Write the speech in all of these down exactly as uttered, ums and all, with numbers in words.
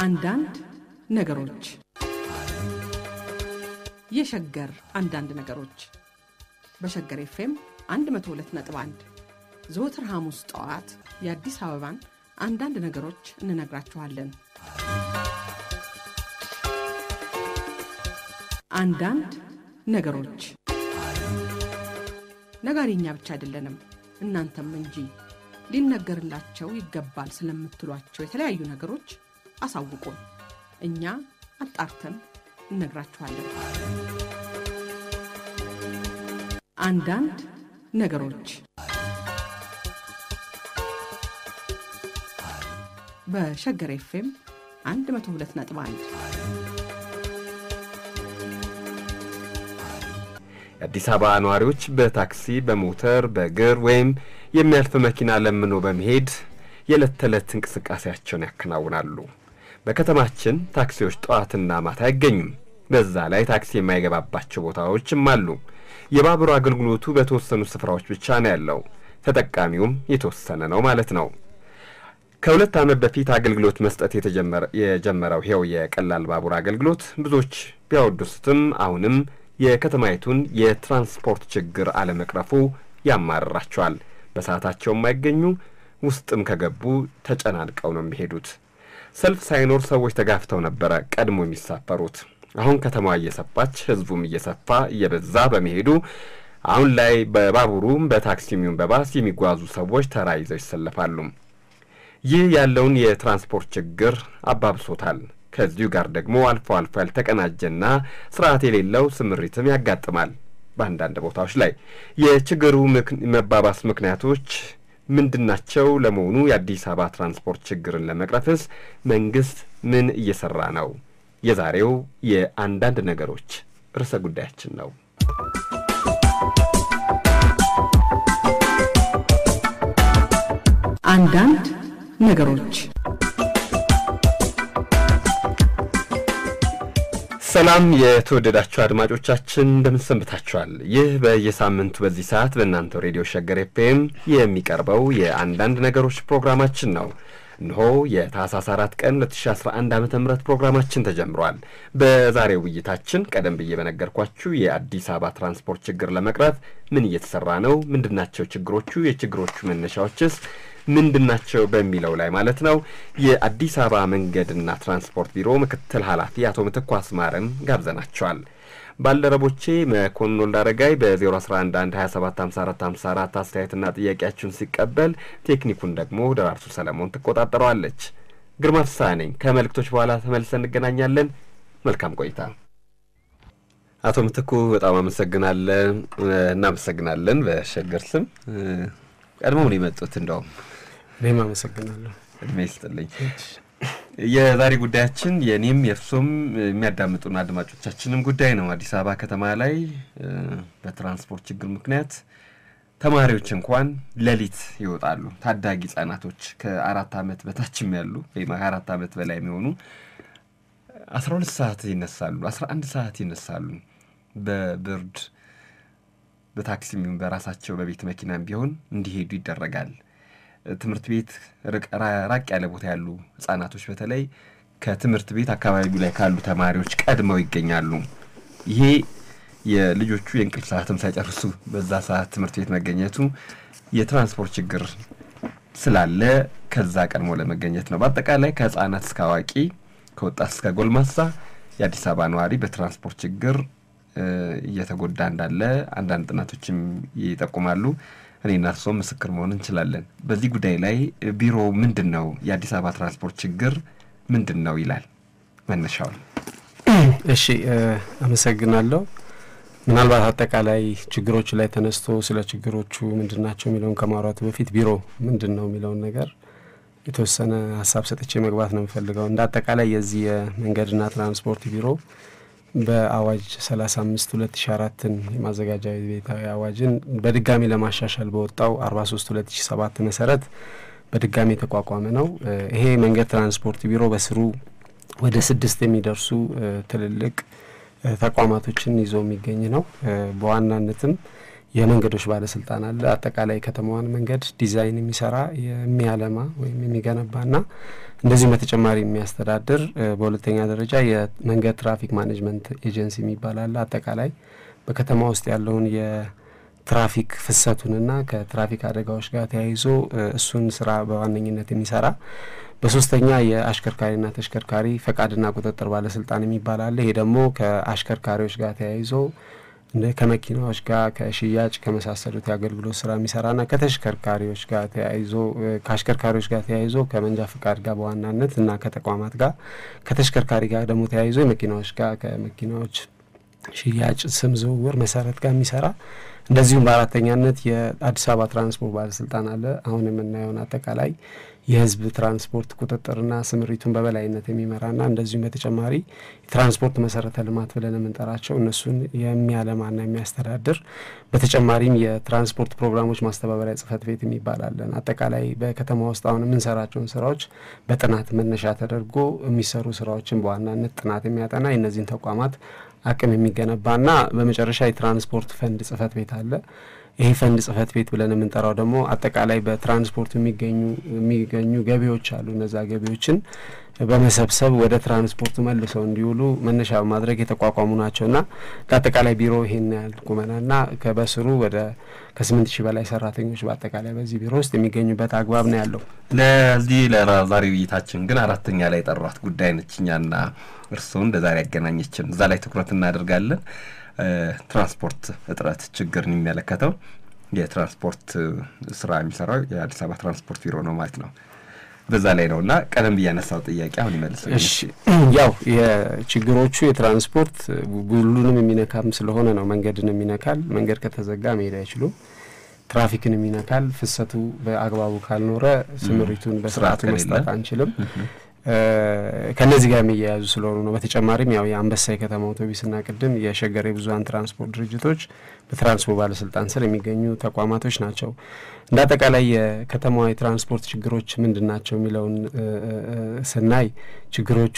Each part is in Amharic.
አንዳንድ ነገሮች የሸገር አንዳንድ ነገሮች በሸገር ኤፍኤም አንድ መቶ ሁለት ነጥብ አንድ ዘወትር ሐሙስ ጠዋት የአዲስ አበባን አንዳንድ ነገሮች እንነግራችኋለን። አንዳንድ ነገሮች ነጋሪኛ ብቻ አይደለንም እናንተም እንጂ ሊነገርላቸው ይገባል ስለምትሏቸው የተለያዩ ነገሮች አሳውቁን፣ እኛ አጣርተን እንነግራችኋለን። አንዳንድ ነገሮች በሸገር ኤፍኤም አንድ መቶ ሁለት ነጥብ አንድ አዲስ አበባ ነዋሪዎች በታክሲ በሞተር በእግር ወይም የሚያልፍ መኪና ለምኖ በመሄድ የዕለት ተዕለት እንቅስቃሴያቸውን ያከናውናሉ። በከተማችን ታክሲዎች ጠዋትና ማታ አይገኙም። በዛ ላይ ታክሲ የማይገባባቸው ቦታዎችም አሉ። የባቡር አገልግሎቱ በተወሰኑ ስፍራዎች ብቻ ነው ያለው። ተጠቃሚውም የተወሰነ ነው ማለት ነው። ከሁለት ዓመት በፊት አገልግሎት መስጠት የተጀመረ የጀመረው ይሄው የቀላል ባቡር አገልግሎት ብዙዎች ቢያወድሱትም አሁንም የከተማይቱን የትራንስፖርት ችግር አለመቅረፉ ያማርራቸዋል። በሰዓታቸው የማይገኙ ውስጥም ከገቡ ተጨናንቀው ነው የሚሄዱት። ሰልፍ ሳይኖር ሰዎች ተጋፍተው ነበር ቀድሞ የሚሳፈሩት። አሁን ከተማዋ እየሰፋች ህዝቡም እየሰፋ እየበዛ በመሄዱ አሁን ላይ በባቡሩም በታክሲም በባስ የሚጓዙ ሰዎች ተራይዘው ይሰለፋሉ። ይህ ያለውን የትራንስፖርት ችግር አባብሶታል። ከዚሁ ጋር ደግሞ አልፎ አልፎ ያልተቀናጀና ስርዓት የሌለው ስምሪትም ያጋጥማል። በአንዳንድ ቦታዎች ላይ የችግሩ መባባስ ምክንያቶች ምንድናቸው? ለመሆኑ የአዲስ አበባ ትራንስፖርት ችግርን ለመቅረፍስ መንግስት ምን እየሰራ ነው? የዛሬው የአንዳንድ ነገሮች ርዕሰ ጉዳያችን ነው። አንዳንድ ነገሮች። ሰላም የተወደዳችሁ አድማጮቻችን እንደምን ሰንብታችኋል? ይህ በየሳምንቱ በዚህ ሰዓት በእናንተ ሬዲዮ ሸገር ኤፍኤም የሚቀርበው የአንዳንድ ነገሮች ፕሮግራማችን ነው። እንሆ የታህሳስ አራት ቀን ሁለት ሺህ አስራ አንድ ዓመተ ምህረት ፕሮግራማችን ተጀምሯል። በዛሬው ውይይታችን ቀደም ብዬ በነገርኳችሁ የአዲስ አበባ ትራንስፖርት ችግር ለመቅረፍ ምን እየተሰራ ነው? ምንድናቸው ችግሮቹ? የችግሮቹ መነሻዎችስ ምንድናቸው በሚለው ላይ ማለት ነው የአዲስ አበባ መንገድና ትራንስፖርት ቢሮ ምክትል ኃላፊ አቶ ምትኩ አስማረም ጋብዘናቸዋል። ባልደረቦቼ መኮንን ወልዳረጋይ በዜሮ አስራ አንድ አንድ ሀያ ሰባት ሃምሳ አራት ሃምሳ አራት አስተያየትና ጥያቄያችሁን ሲቀበል ቴክኒኩን ደግሞ ደራርቱ ሰለሞን ትቆጣጠረዋለች። ግርማ ፍስሐ ነኝ። ከመልእክቶች በኋላ ተመልሰን እንገናኛለን። መልካም ቆይታ። አቶ ምትኩ በጣም አመሰግናለን እናመሰግናለን በሸገር ስም ቀድሞው ነው የመጡት። እንደው እኔም አመሰግናለሁ። እድሜ ይስጥልኝ። የዛሬ ጉዳያችን የኔም የፍሶም የሚያዳምጡና አድማጮቻችንም ጉዳይ ነው። አዲስ አበባ ከተማ ላይ በትራንስፖርት ችግር ምክንያት ተማሪዎች እንኳን ሌሊት ይወጣሉ። ታዳጊ ህጻናቶች ከአራት ዓመት በታችም ያሉ ወይ ከአራት ዓመት በላይ የሚሆኑ አስራ ሁለት ሰዓት ይነሳሉ፣ አስራ አንድ ሰዓት ይነሳሉ። በብርድ በታክሲም በራሳቸው በቤት መኪናም ቢሆን እንዲሄዱ ይደረጋል። ትምህርት ቤት ራቅ ያለ ቦታ ያሉ ህጻናቶች በተለይ ከትምህርት ቤት አካባቢ ላይ ካሉ ተማሪዎች ቀድመው ይገኛሉ። ይሄ የልጆቹ የእንቅልፍ ሰዓትም ሳይጨርሱ በዛ ሰዓት ትምህርት ቤት መገኘቱ የትራንስፖርት ችግር ስላለ ከዛ ቀድሞ ለመገኘት ነው። በአጠቃላይ ከህጻናት እስከ አዋቂ ከወጣት እስከ ጎልማሳ የአዲስ አበባ ነዋሪ በትራንስፖርት ችግር እየተጎዳ እንዳለ አንዳንድ ጥናቶችም ይጠቁማሉ። እኔና እርሶም ምስክር መሆን እንችላለን። በዚህ ጉዳይ ላይ ቢሮ ምንድነው የአዲስ አበባ ትራንስፖርት ችግር ምንድነው ይላል? መነሻው። እሺ አመሰግናለሁ። ምናልባት አጠቃላይ ችግሮቹ ላይ ተነስቶ ስለ ችግሮቹ ምንድናቸው የሚለውን ከማውራቱ በፊት ቢሮ ምንድነው የሚለውን ነገር የተወሰነ ሐሳብ ሰጥቼ መግባት ነው የምፈልገው። እንደ አጠቃላይ የዚህ የመንገድና ትራንስፖርት ቢሮ በአዋጅ ሰላሳ አምስት ሁለት ሺህ አራት የማዘጋጃ ቤታዊ አዋጅን በድጋሚ ለማሻሻል በወጣው አርባ ሶስት ሁለት ሺህ ሰባት መሰረት በድጋሚ ተቋቋመ ነው። ይሄ መንገድ ትራንስፖርት ቢሮ በስሩ ወደ ስድስት የሚደርሱ ትልልቅ ተቋማቶችን ይዞ የሚገኝ ነው። በዋናነትም የመንገዶች ባለስልጣን አለ አጠቃላይ ከተማዋን መንገድ ዲዛይን የሚሰራ የሚያለማ ወይም የሚገነባና እንደዚህ በተጨማሪ የሚያስተዳድር በሁለተኛ ደረጃ የመንገድ ትራፊክ ማኔጅመንት ኤጀንሲ የሚባል አለ አጠቃላይ በከተማ ውስጥ ያለውን የትራፊክ ፍሰቱንና ከትራፊክ አደጋዎች ጋር ተያይዞ እሱን ስራ በዋነኝነት የሚሰራ በሶስተኛ የአሽከርካሪና ተሽከርካሪ ፈቃድና ቁጥጥር ባለስልጣን የሚባል አለ ይሄ ደግሞ ከአሽከርካሪዎች ጋር ተያይዞ ከመኪናዎች ጋር ከሽያጭ ከመሳሰሉት ያገልግሎት ስራ የሚሰራና ከተሽከርካሪዎች ጋር ተያይዞ ከአሽከርካሪዎች ጋር ተያይዞ ከመንጃ ፈቃድ ጋር በዋናነት እና ከተቋማት ጋር ከተሽከርካሪ ጋር ደግሞ ተያይዞ የመኪናዎች ጋር ከመኪናዎች ሽያጭ ስም ዝውውር መሰረት ጋር የሚሰራ እንደዚሁም በአራተኛነት የአዲስ አበባ ትራንስፖርት ባለስልጣን አለ አሁን የምናየው አጠቃላይ የህዝብ ትራንስፖርት ቁጥጥርና ስምሪቱን በበላይነት የሚመራና እንደዚሁም በተጨማሪ ትራንስፖርት መሰረተ ልማት ብለን የምንጠራቸው እነሱን የሚያለማና የሚያስተዳድር በተጨማሪም የትራንስፖርት ፕሮግራሞች ማስተባበሪያ ጽህፈት ቤት የሚባላለን አጠቃላይ በከተማ ውስጥ አሁን የምንሰራቸውን ስራዎች በጥናት መነሻ ተደርጎ የሚሰሩ ስራዎችን በዋናነት ጥናት የሚያጠና እነዚህን ተቋማት አቅም የሚገነባና በመጨረሻ የትራንስፖርት ፈንድ ጽህፈት ቤት አለ ይሄ ፈንድ ጽህፈት ቤት ብለን የምንጠራው ደግሞ አጠቃላይ በትራንስፖርት የሚገኙ የሚገኙ ገቢዎች አሉ እነዛ ገቢዎችን በመሰብሰብ ወደ ትራንስፖርት መልሰው እንዲውሉ መነሻ ማድረግ የተቋቋሙ ናቸውና አጠቃላይ ቢሮ ይሄን ያህል ቁመናና ከበስሩ ወደ ከስምንት ሺህ በላይ ሰራተኞች በአጠቃላይ በዚህ ቢሮ ውስጥ የሚገኙበት አግባብ ነው ያለው ለዚህ ለዛሬ ውይይታችን ግን አራተኛ ላይ ጠሯት ጉዳይ ነችኛና እርሱን ለዛሬ ያገናኘችን እዛ ላይ ትኩረት እናደርጋለን ትራንስፖርት እጥረት ችግርን የሚመለከተው የትራንስፖርት ስራ የሚሰራው የአዲስ አበባ ትራንስፖርት ቢሮ ነው ማለት ነው በዛ ላይ ነውና ቀደም በያነሳው ጥያቄ አሁን ይመልሰኝ እሺ ያው የችግሮቹ የትራንስፖርት ሁሉንም የሚነካም ስለሆነ ነው መንገድን የሚነካል መንገድ ከተዘጋ መሄድ አይችሉም ትራፊክን የሚነካል ፍሰቱ በአግባቡ ካልኖረ ስምሪቱን በስርዓቱ መስጠት አንችልም ከነዚህ ጋር የሚያያዙ ስለሆኑ ነው በተጨማሪም ያው የአንበሳ የከተማ አውቶቡስና ቅድም የሸገር የብዙሃን ትራንስፖርት ድርጅቶች በትራንስፖርት ባለስልጣን ስር የሚገኙ ተቋማቶች ናቸው እንዳጠቃላይ የከተማዋ የትራንስፖርት ችግሮች ምንድናቸው የሚለውን ስናይ ችግሮቹ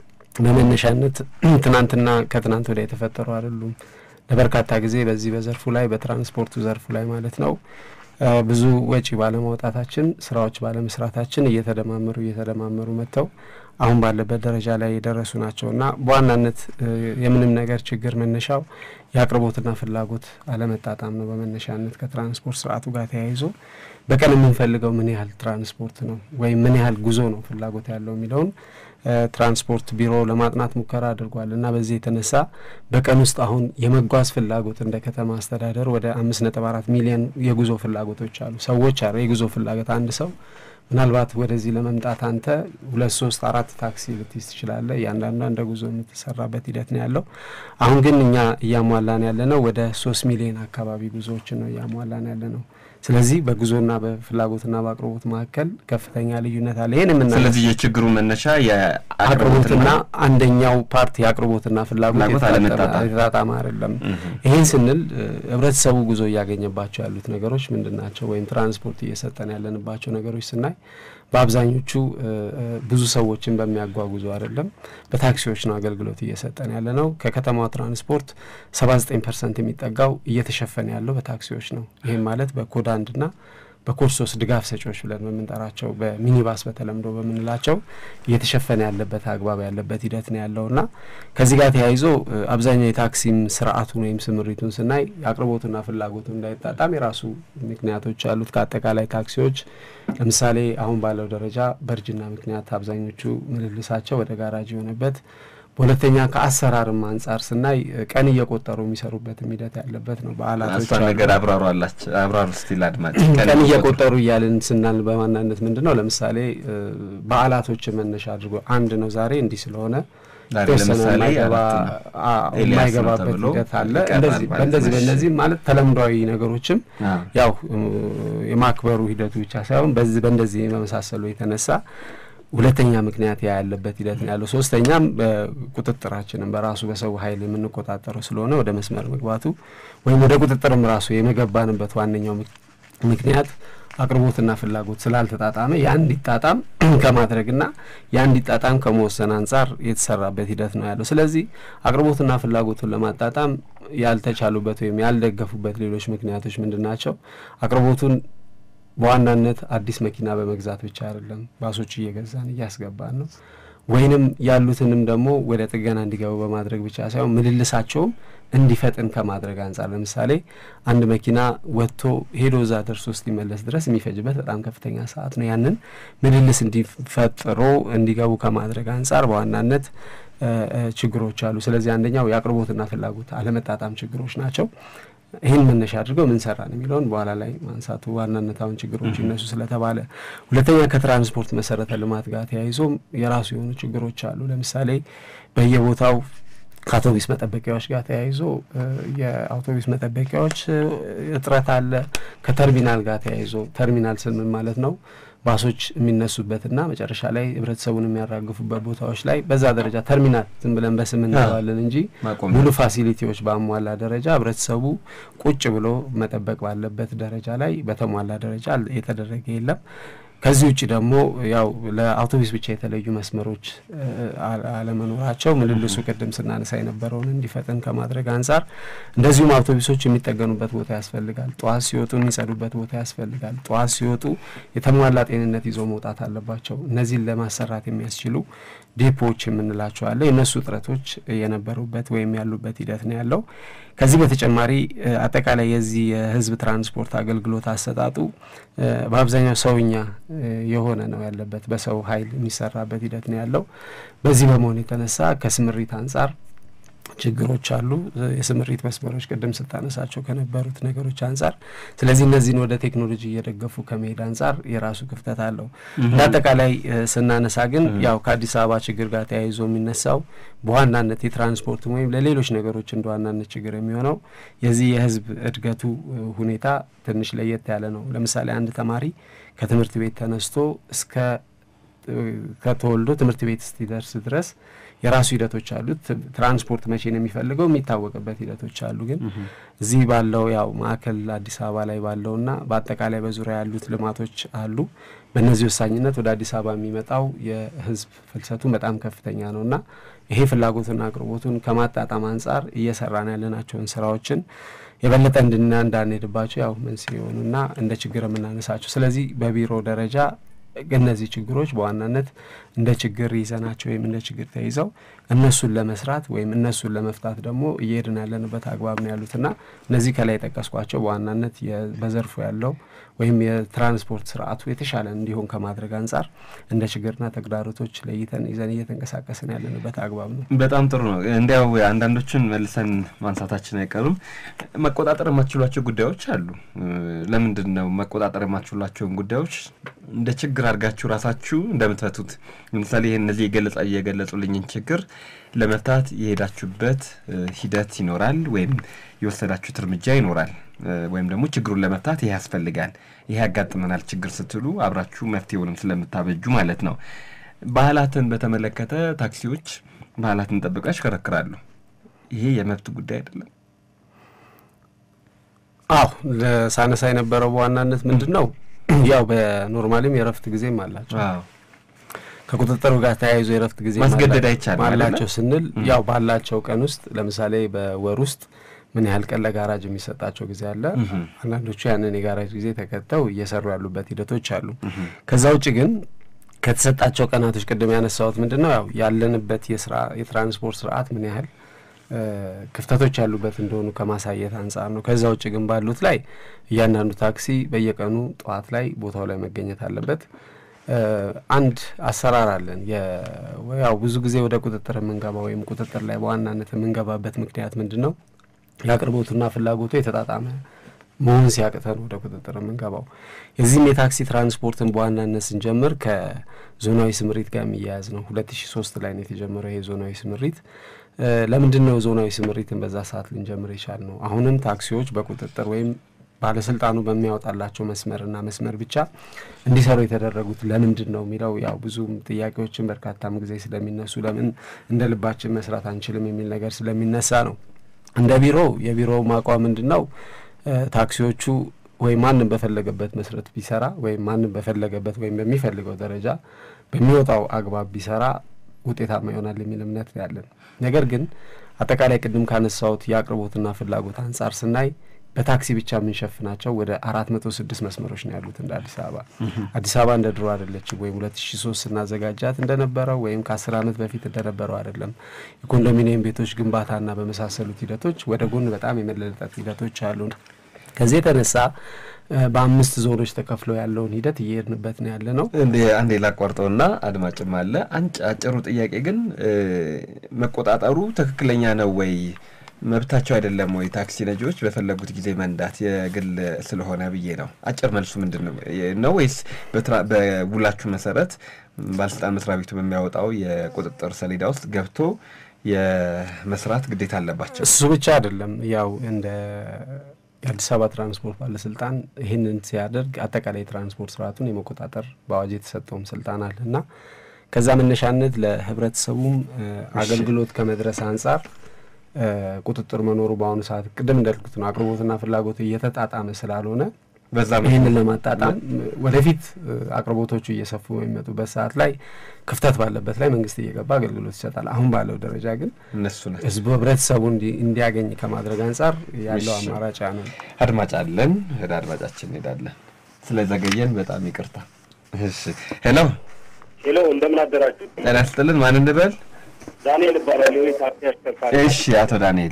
በመነሻነት ትናንትና ከትናንት ወዲያ የተፈጠሩ አይደሉም ለበርካታ ጊዜ በዚህ በዘርፉ ላይ በትራንስፖርቱ ዘርፉ ላይ ማለት ነው ብዙ ወጪ ባለማውጣታችን ስራዎች ባለመስራታችን እየተደማመሩ እየተደማመሩ መተው አሁን ባለበት ደረጃ ላይ የደረሱ ናቸውና በዋናነት የምንም ነገር ችግር መነሻው ያቅርቦትና ፍላጎት አለመጣጣም ነው በመነሻነት ከትራንስፖርት ስርዓቱ ጋር ተያይዞ በቀን የምንፈልገው ምን ያህል ትራንስፖርት ነው ወይ ምን ያህል ጉዞ ነው ፍላጎት ያለው የሚለውን ትራንስፖርት ቢሮ ለማጥናት ሙከራ አድርጓልና በዚህ የተነሳ በቀን ውስጥ አሁን የመጓዝ ፍላጎት እንደ ከተማ አስተዳደር ወደ አምስት ነጥብ አራት ሚሊዮን የጉዞ ፍላጎቶች አሉ ሰዎች አረ የጉዞ ፍላጎት አንድ ሰው ምናልባት ወደዚህ ለመምጣት አንተ ሁለት ሶስት አራት ታክሲ ልትይዝ ትችላለህ ያንዳንዱ እንደ ጉዞ የምትሰራበት ሂደት ነው ያለው አሁን ግን እኛ ያሟላን ያለነው ወደ ሶስት ሚሊዮን አካባቢ ጉዞዎች ነው ያሟላን ያለነው ስለዚህ በጉዞና በፍላጎትና በአቅርቦት መካከል ከፍተኛ ልዩነት አለ ይሄን ምን ስለዚህ የችግሩ መነሻ የአቅርቦትና አንደኛው ፓርት ያቅርቦትና ፍላጎት አለመጣጣም አይደለም ይሄን ስንል ህብረተሰቡ ጉዞ ያገኘባቸው ያሉት ነገሮች ምንድናቸው ወይም ትራንስፖርት እየሰጠን ያለንባቸው ነገሮች ስናይ በአብዛኞቹ ብዙ ሰዎችን በሚያጓጉዙ አይደለም በታክሲዎች ነው አገልግሎት እየሰጠን ያለ ነው ከከተማው ትራንስፖርት ሰባ ዘጠኝ ፐርሰንት የሚጠጋው እየተሸፈነ ያለው በታክሲዎች ነው ይሄ ማለት በኮድ አንድና በኮድ ሶስት ድጋፍ ሰጪዎች ብለን በመንጠራቸው በሚኒባስ በተለምዶ በመንላቸው እየተሸፈነ ያለበት አግባብ ያለበት ሂደት ነው ያለውና ከዚህ ጋር ተያይዞ አብዛኛው የታክሲም ስርዓቱ ወይም ስምሪቱን ስናይ አቅርቦቱና ፍላጎቱ እንዳይጣጣም የራሱ ምክንያቶች አሉት ከአጠቃላይ ታክሲዎች ለምሳሌ አሁን ባለው ደረጃ በርጅና ምክንያት አብዛኞቹ ምልልሳቸው ወደ ጋራጅ የሆነበት ሁለተኛ ከአሰራርም አንፃር ስናይ ቀን እየቆጠሩ የሚሰሩበት ሂደት ያለበት ነው በአላቶች ነገር አብራሩ አላችሁ አብራሩ ስቲል አድማጭ ቀን እየቆጠሩ ያለን ስናል በማናነት ምንድነው ለምሳሌ በአላቶች መነሻ አድርጎ አንድ ነው ዛሬ እንዲህ ስለሆነ ለምሳሌ የማይገባበት ሂደት አለ እንደዚህ እንደዚህ በእነዚህ ማለት ተለምዷዊ ነገሮችም ያው የማክበሩ ሂደቱ ብቻ ሳይሆን በዚህ በእንደዚህ በመሳሰሉ የተነሳ ሁለተኛ ምክንያት ያለበት ሂደት ነው ያለው ሶስተኛም በቁጥጥራችንን በራሱ በሰው ኃይል የምንቆጣጠረው ስለሆነ ወደ መስመር መግባቱ ወይም ወደ ቁጥጥርም ራሱ የመገባንበት ዋነኛው ምክንያት አቅርቦትና ፍላጎት ስላልተጣጣመ ያን እንዲጣጣም ከማድረግና ያን እንዲጣጣም ከመወሰን አንጻር የተሰራበት ሂደት ነው ያለው። ስለዚህ አቅርቦትና ፍላጎቱን ለማጣጣም ያልተቻሉበት ወይም ያልደገፉበት ሌሎች ምክንያቶች ምንድናቸው? አቅርቦቱን በዋናነት አዲስ መኪና በመግዛት ብቻ አይደለም፣ ባሶች እየገዛን እያስገባን ነው። ወይንም ያሉትንም ደግሞ ወደ ጥገና እንዲገቡ በማድረግ ብቻ ሳይሆን ምልልሳቸውም እንዲፈጥን ከማድረግ አንጻር ለምሳሌ አንድ መኪና ወጥቶ ሄዶ እዛ ደርሶ እስኪመለስ ድረስ የሚፈጅበት በጣም ከፍተኛ ሰዓት ነው። ያንን ምልልስ እንዲፈጥሮ እንዲገቡ ከማድረግ አንጻር በዋናነት ችግሮች አሉ። ስለዚህ አንደኛው የአቅርቦትና ፍላጎት አለመጣጣም ችግሮች ናቸው። ይህን መነሻ አድርገው ምን ሰራን የሚለውን በኋላ ላይ ማንሳቱ ዋናነት አሁን ችግሮች ይነሱ ስለተባለ፣ ሁለተኛ ከትራንስፖርት መሰረተ ልማት ጋር ተያይዞ የራሱ የሆኑ ችግሮች አሉ። ለምሳሌ በየቦታው ከአውቶቡስ መጠበቂያዎች ጋር ተያይዞ የአውቶቡስ መጠበቂያዎች እጥረት አለ። ከተርሚናል ጋር ተያይዞ ተርሚናል ስንል ማለት ነው ባሶች የሚነሱበትና መጨረሻ ላይ ህብረተሰቡን የሚያራግፉበት ቦታዎች ላይ በዛ ደረጃ ተርሚናል ዝም ብለን በስም እንለዋለን እንጂ ሙሉ ፋሲሊቲዎች በአሟላ ደረጃ ህብረተሰቡ ቁጭ ብሎ መጠበቅ ባለበት ደረጃ ላይ በተሟላ ደረጃ የተደረገ የለም። ከዚህ ውጪ ደግሞ ያው ለአውቶቡስ ብቻ የተለዩ መስመሮች አለመኖራቸው ምልልሱ ቅድም ስናነሳ የነበረውን እንዲፈጠን ከማድረግ አንጻር፣ እንደዚሁም አውቶቡሶች የሚጠገኑበት ቦታ ያስፈልጋል። ጧት ሲወጡ የሚጸዱበት ቦታ ያስፈልጋል። ጧት ሲወጡ የተሟላ ጤንነት ይዞ መውጣት አለባቸው። እነዚህን ለማሰራት የሚያስችሉ ዴፖዎች የምንላቸው አለ። የነሱ ጥረቶች የነበሩበት ወይም ያሉበት ሂደት ነው ያለው። ከዚህ በተጨማሪ አጠቃላይ የዚህ የህዝብ ትራንስፖርት አገልግሎት አሰጣጡ በአብዛኛው ሰውኛ የሆነ ነው ያለበት፣ በሰው ኃይል የሚሰራበት ሂደት ነው ያለው። በዚህ በመሆኑ የተነሳ ከስምሪት አንጻር ችግሮች አሉ። የስምሪት መስመሮች ቅድም ስታነሳቸው ከነበሩት ነገሮች አንጻር፣ ስለዚህ እነዚህን ወደ ቴክኖሎጂ እየደገፉ ከመሄድ አንጻር የራሱ ክፍተት አለው። በአጠቃላይ ስናነሳ ግን ያው ከአዲስ አበባ ችግር ጋር ተያይዞ የሚነሳው በዋናነት የትራንስፖርት ወይም ለሌሎች ነገሮች እንደዋናነት ችግር የሚሆነው የዚህ የህዝብ እድገቱ ሁኔታ ትንሽ ለየት ያለ ነው። ለምሳሌ አንድ ተማሪ ከትምህርት ቤት ተነስቶ እስከ ከተወልዶ ትምህርት ቤት እስኪደርስ ድረስ የራሱ ሂደቶች አሉት። ትራንስፖርት መቼ ነው የሚፈልገው የሚታወቅበት ሂደቶች አሉ። ግን እዚህ ባለው ያው ማዕከል አዲስ አበባ ላይ ባለውና በአጠቃላይ በዙሪያ ያሉት ልማቶች አሉ። በእነዚህ ወሳኝነት ወደ አዲስ አበባ የሚመጣው የህዝብ ፍልሰቱ በጣም ከፍተኛ ነውና ይሄ ፍላጎትና አቅርቦቱን ከማጣጣም አንጻር እየሰራን ያለናቸውን ስራዎችን የበለጠ እንድና እንዳንሄድባቸው ያው መንስኤ የሆኑና እንደ ችግር የምናነሳቸው። ስለዚህ በቢሮ ደረጃ እነዚህ ችግሮች በዋናነት እንደ ችግር ይዘናቸው ወይም እንደ ችግር ተይዘው እነሱን ለመስራት ወይም እነሱን ለመፍታት ደግሞ እየሄድን ያለንበት አግባብ ነው ያሉትና እነዚህ ከላይ ጠቀስኳቸው በዋናነት በዘርፉ ያለው ወይም የትራንስፖርት ስርዓቱ የተሻለ እንዲሆን ከማድረግ አንጻር እንደ ችግርና ተግዳሮቶች ለይተን ይዘን እየተንቀሳቀስን ያለንበት አግባብ ነው። በጣም ጥሩ ነው። እንዲያው አንዳንዶችን መልሰን ማንሳታችን አይቀርም። መቆጣጠር የማትችሏቸው ጉዳዮች አሉ። ለምንድን ነው መቆጣጠር የማትችሏቸውን ጉዳዮች እንደ ችግር አድርጋችሁ ራሳችሁ እንደምትፈቱት? ለምሳሌ ይሄን እነዚህ የገለጻ የገለጹልኝን ችግር ለመፍታት የሄዳችሁበት ሂደት ይኖራል ወይም የወሰዳችሁት እርምጃ ይኖራል ወይም ደግሞ ችግሩን ለመፍታት ይሄ ያስፈልጋል፣ ይሄ ያጋጥመናል ችግር ስትሉ አብራችሁ መፍትሄውንም ስለምታበጁ ማለት ነው። ባህላትን በተመለከተ ታክሲዎች ባህላትን ጠብቀው ያሽከረክራሉ። ይሄ የመብት ጉዳይ አይደለም? አዎ፣ ለሳነሳ የነበረው በዋናነት ምንድነው ያው በኖርማሊም የረፍት ጊዜም አላቸው። አዎ፣ ከቁጥጥሩ ጋር ተያይዞ የረፍት ጊዜ ማስገደድ አይቻልም አላቸው ስንል ያው ባላቸው ቀን ውስጥ ለምሳሌ በወር ውስጥ ምን ያህል ቀን ለጋራጅ የሚሰጣቸው ጊዜ አለ። አንዳንዶቹ ያንን የጋራጅ ጊዜ ተከተው እየሰሩ ያሉበት ሂደቶች አሉ። ከዛ ውጭ ግን ከተሰጣቸው ቀናቶች ቅድም ያነሳሁት ምንድነው ያው ያለንበት የስራ የትራንስፖርት ስርዓት ምን ያህል ክፍተቶች ያሉበት እንደሆኑ ከማሳየት አንጻር ነው። ከዛ ውጭ ግን ባሉት ላይ እያንዳንዱ ታክሲ በየቀኑ ጠዋት ላይ ቦታው ላይ መገኘት አለበት። አንድ አሰራር አለን። ያው ብዙ ጊዜ ወደ ቁጥጥር የምንገባው ወይም ቁጥጥር ላይ በዋናነት የምንገባበት ምክንያት ምንድነው ያቅርቦቱና ፍላጎቱ የተጣጣመ መሆን ሲያቅተን ወደ ቁጥጥር የምንገባው። የዚህም የታክሲ ትራንስፖርትን በዋናነት ስንጀምር ከዞናዊ ስምሪት ጋር የሚያያዝ ነው። ሁለት ሺህ ሶስት ላይ ነው የተጀመረው ይሄ ዞናዊ ስምሪት። ለምንድን ነው ዞናዊ ስምሪትን በዛ ሰዓት ልንጀምር ይቻል ነው? አሁንም ታክሲዎች በቁጥጥር ወይም ባለስልጣኑ በሚያወጣላቸው መስመርና መስመር ብቻ እንዲሰሩ የተደረጉት ለምንድን ነው የሚለው ያው ብዙ ጥያቄዎችን በርካታም ጊዜ ስለሚነሱ ለምን እንደ ልባችን መስራት አንችልም የሚል ነገር ስለሚነሳ ነው። እንደ ቢሮ የቢሮው ማቋም ምንድነው ታክሲዎቹ ወይ ማንም በፈለገበት መስረት ቢሰራ ወይ ማንም በፈለገበት ወይ በሚፈልገው ደረጃ በሚወጣው አግባብ ቢሰራ ውጤታማ ይሆናል የሚል እምነት ያለን ነገር ግን አጠቃላይ ቅድም ካነሳውት ያቅርቦትና ፍላጎት አንፃር ስናይ በታክሲ ብቻ ምን ሸፍናቸው ወደ አራት መቶ ስድስት መስመሮች ነው ያሉት እንደ አዲስ አበባ አዲስ አበባ እንደ ድሮ አይደለች ወይ ሁለት ሺህ ሶስት እናዘጋጃት እንደነበረው ወይም ከአስር አመት በፊት እንደነበረው አይደለም የኮንዶሚኒየም ቤቶች ግንባታና በመሳሰሉት ሂደቶች ወደ ጎን በጣም የመለጠጥ ሂደቶች አሉ ከዚህ የተነሳ በአምስት ዞኖች ተከፍለው ያለውን ሂደት እየሄድንበት ነው ያለ ነው እንዴ አንዴ ላቋርጠውና አድማጭም አለ አንጭ አጭሩ ጥያቄ ግን መቆጣጠሩ ትክክለኛ ነው ወይ መብታቸው አይደለም ወይ ታክሲ ነጂዎች በፈለጉት ጊዜ መንዳት የግል ስለሆነ ብዬ ነው አጭር መልሱ ምንድነው ነው ወይስ በውላችሁ መሰረት ባለስልጣን መስሪያ ቤቱ በሚያወጣው የቁጥጥር ሰሌዳ ውስጥ ገብቶ የመስራት ግዴታ አለባቸው እሱ ብቻ አይደለም ያው እንደ የአዲስ አበባ ትራንስፖርት ባለስልጣን ይሄንን ሲያደርግ አጠቃላይ ትራንስፖርት ስርዓቱን የመቆጣጠር ባዋጅ የተሰጠው ስልጣን አለና ከዛ መነሻነት ለህብረተሰቡም አገልግሎት ከመድረስ አንፃር ቁጥጥር መኖሩ ባሁን ሰዓት ቅድም እንዳልኩት ነው አቅርቦትና ፍላጎት እየተጣጣመ ስላልሆነ በዛም ይሄንን ለማጣጣም ወደፊት አቅርቦቶቹ እየሰፉ የሚመጡበት ሰዓት ላይ ክፍተት ባለበት ላይ መንግስት እየገባ አገልግሎት ይሰጣል አሁን ባለው ደረጃ ግን እነሱ ነው ህዝቡ ህብረተሰቡ እንዲያገኝ ከማድረግ አንፃር ያለው አማራጭ ነው አድማጭ አለን ወደ አድማጫችን ሄዳለን ስለዘገየን በጣም ይቅርታ እሺ ሄሎ ሄሎ እንደምን አደራችሁ ጤና ይስጥልን ማን እንበል ዳንኤል ባራሊዮ ታክሲ አሽከርካሪ እሺ አቶ ዳንኤል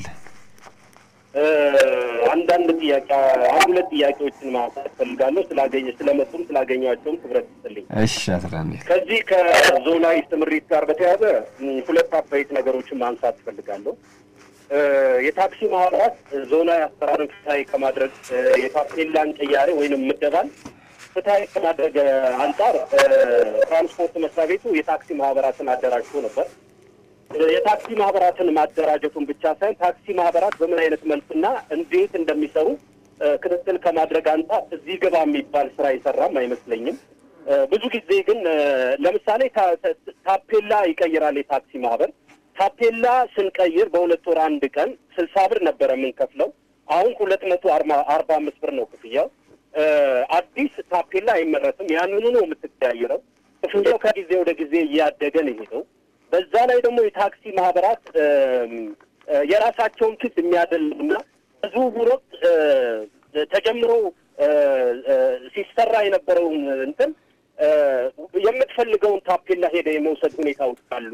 አንዳንድ ጥያቄ አንድ ሁለት ጥያቄዎችን ማንሳት ፈልጋለሁ ስላገኘ ስለመጡም ስላገኛቸውም ክብረት ይስጥልኝ እሺ አቶ ዳንኤል ከዚህ ከዞናዊ ትምሪት ጋር በተያያዘ ሁለት አበይት ነገሮችን ማንሳት ፈልጋለሁ የታክሲ ማህበራት ዞናዊ አሰራርን ፍትሃዊ ከማድረግ የታክሲላን ቅያሬ ወይንም ምደባን ፍትሃዊ ከማድረግ አንጻር ትራንስፖርት መስሪያ ቤቱ የታክሲ ማህበራትን አደራጅቶ ነበር የታክሲ ማህበራትን ማደራጀቱን ብቻ ሳይሆን ታክሲ ማህበራት በምን አይነት መልኩና እንዴት እንደሚሰሩ ክትትል ከማድረግ አንጻር እዚህ ገባ የሚባል ስራ ይሰራም አይመስለኝም ብዙ ጊዜ ግን ለምሳሌ ታፔላ ይቀይራል የታክሲ ማህበር ታፔላ ስንቀይር በሁለት ወር አንድ ቀን ስልሳ ብር ነበር የምንከፍለው አሁን ሁለት መቶ አርባ አምስት ብር ነው ክፍያው አዲስ ታፔላ አይመረትም ያንኑ ነው የምትቀያይረው ክፍያው ከጊዜ ወደ ጊዜ እያደገ ነው የሚሄደው በዛ ላይ ደግሞ የታክሲ ማህበራት የራሳቸውን ኪስ የሚያደልሉና ዝውውር ወቅት ተጀምሮ ሲሰራ የነበረውን እንትን የምትፈልገውን ታፔላ ሄደ የመውሰድ ሁኔታዎች አሉ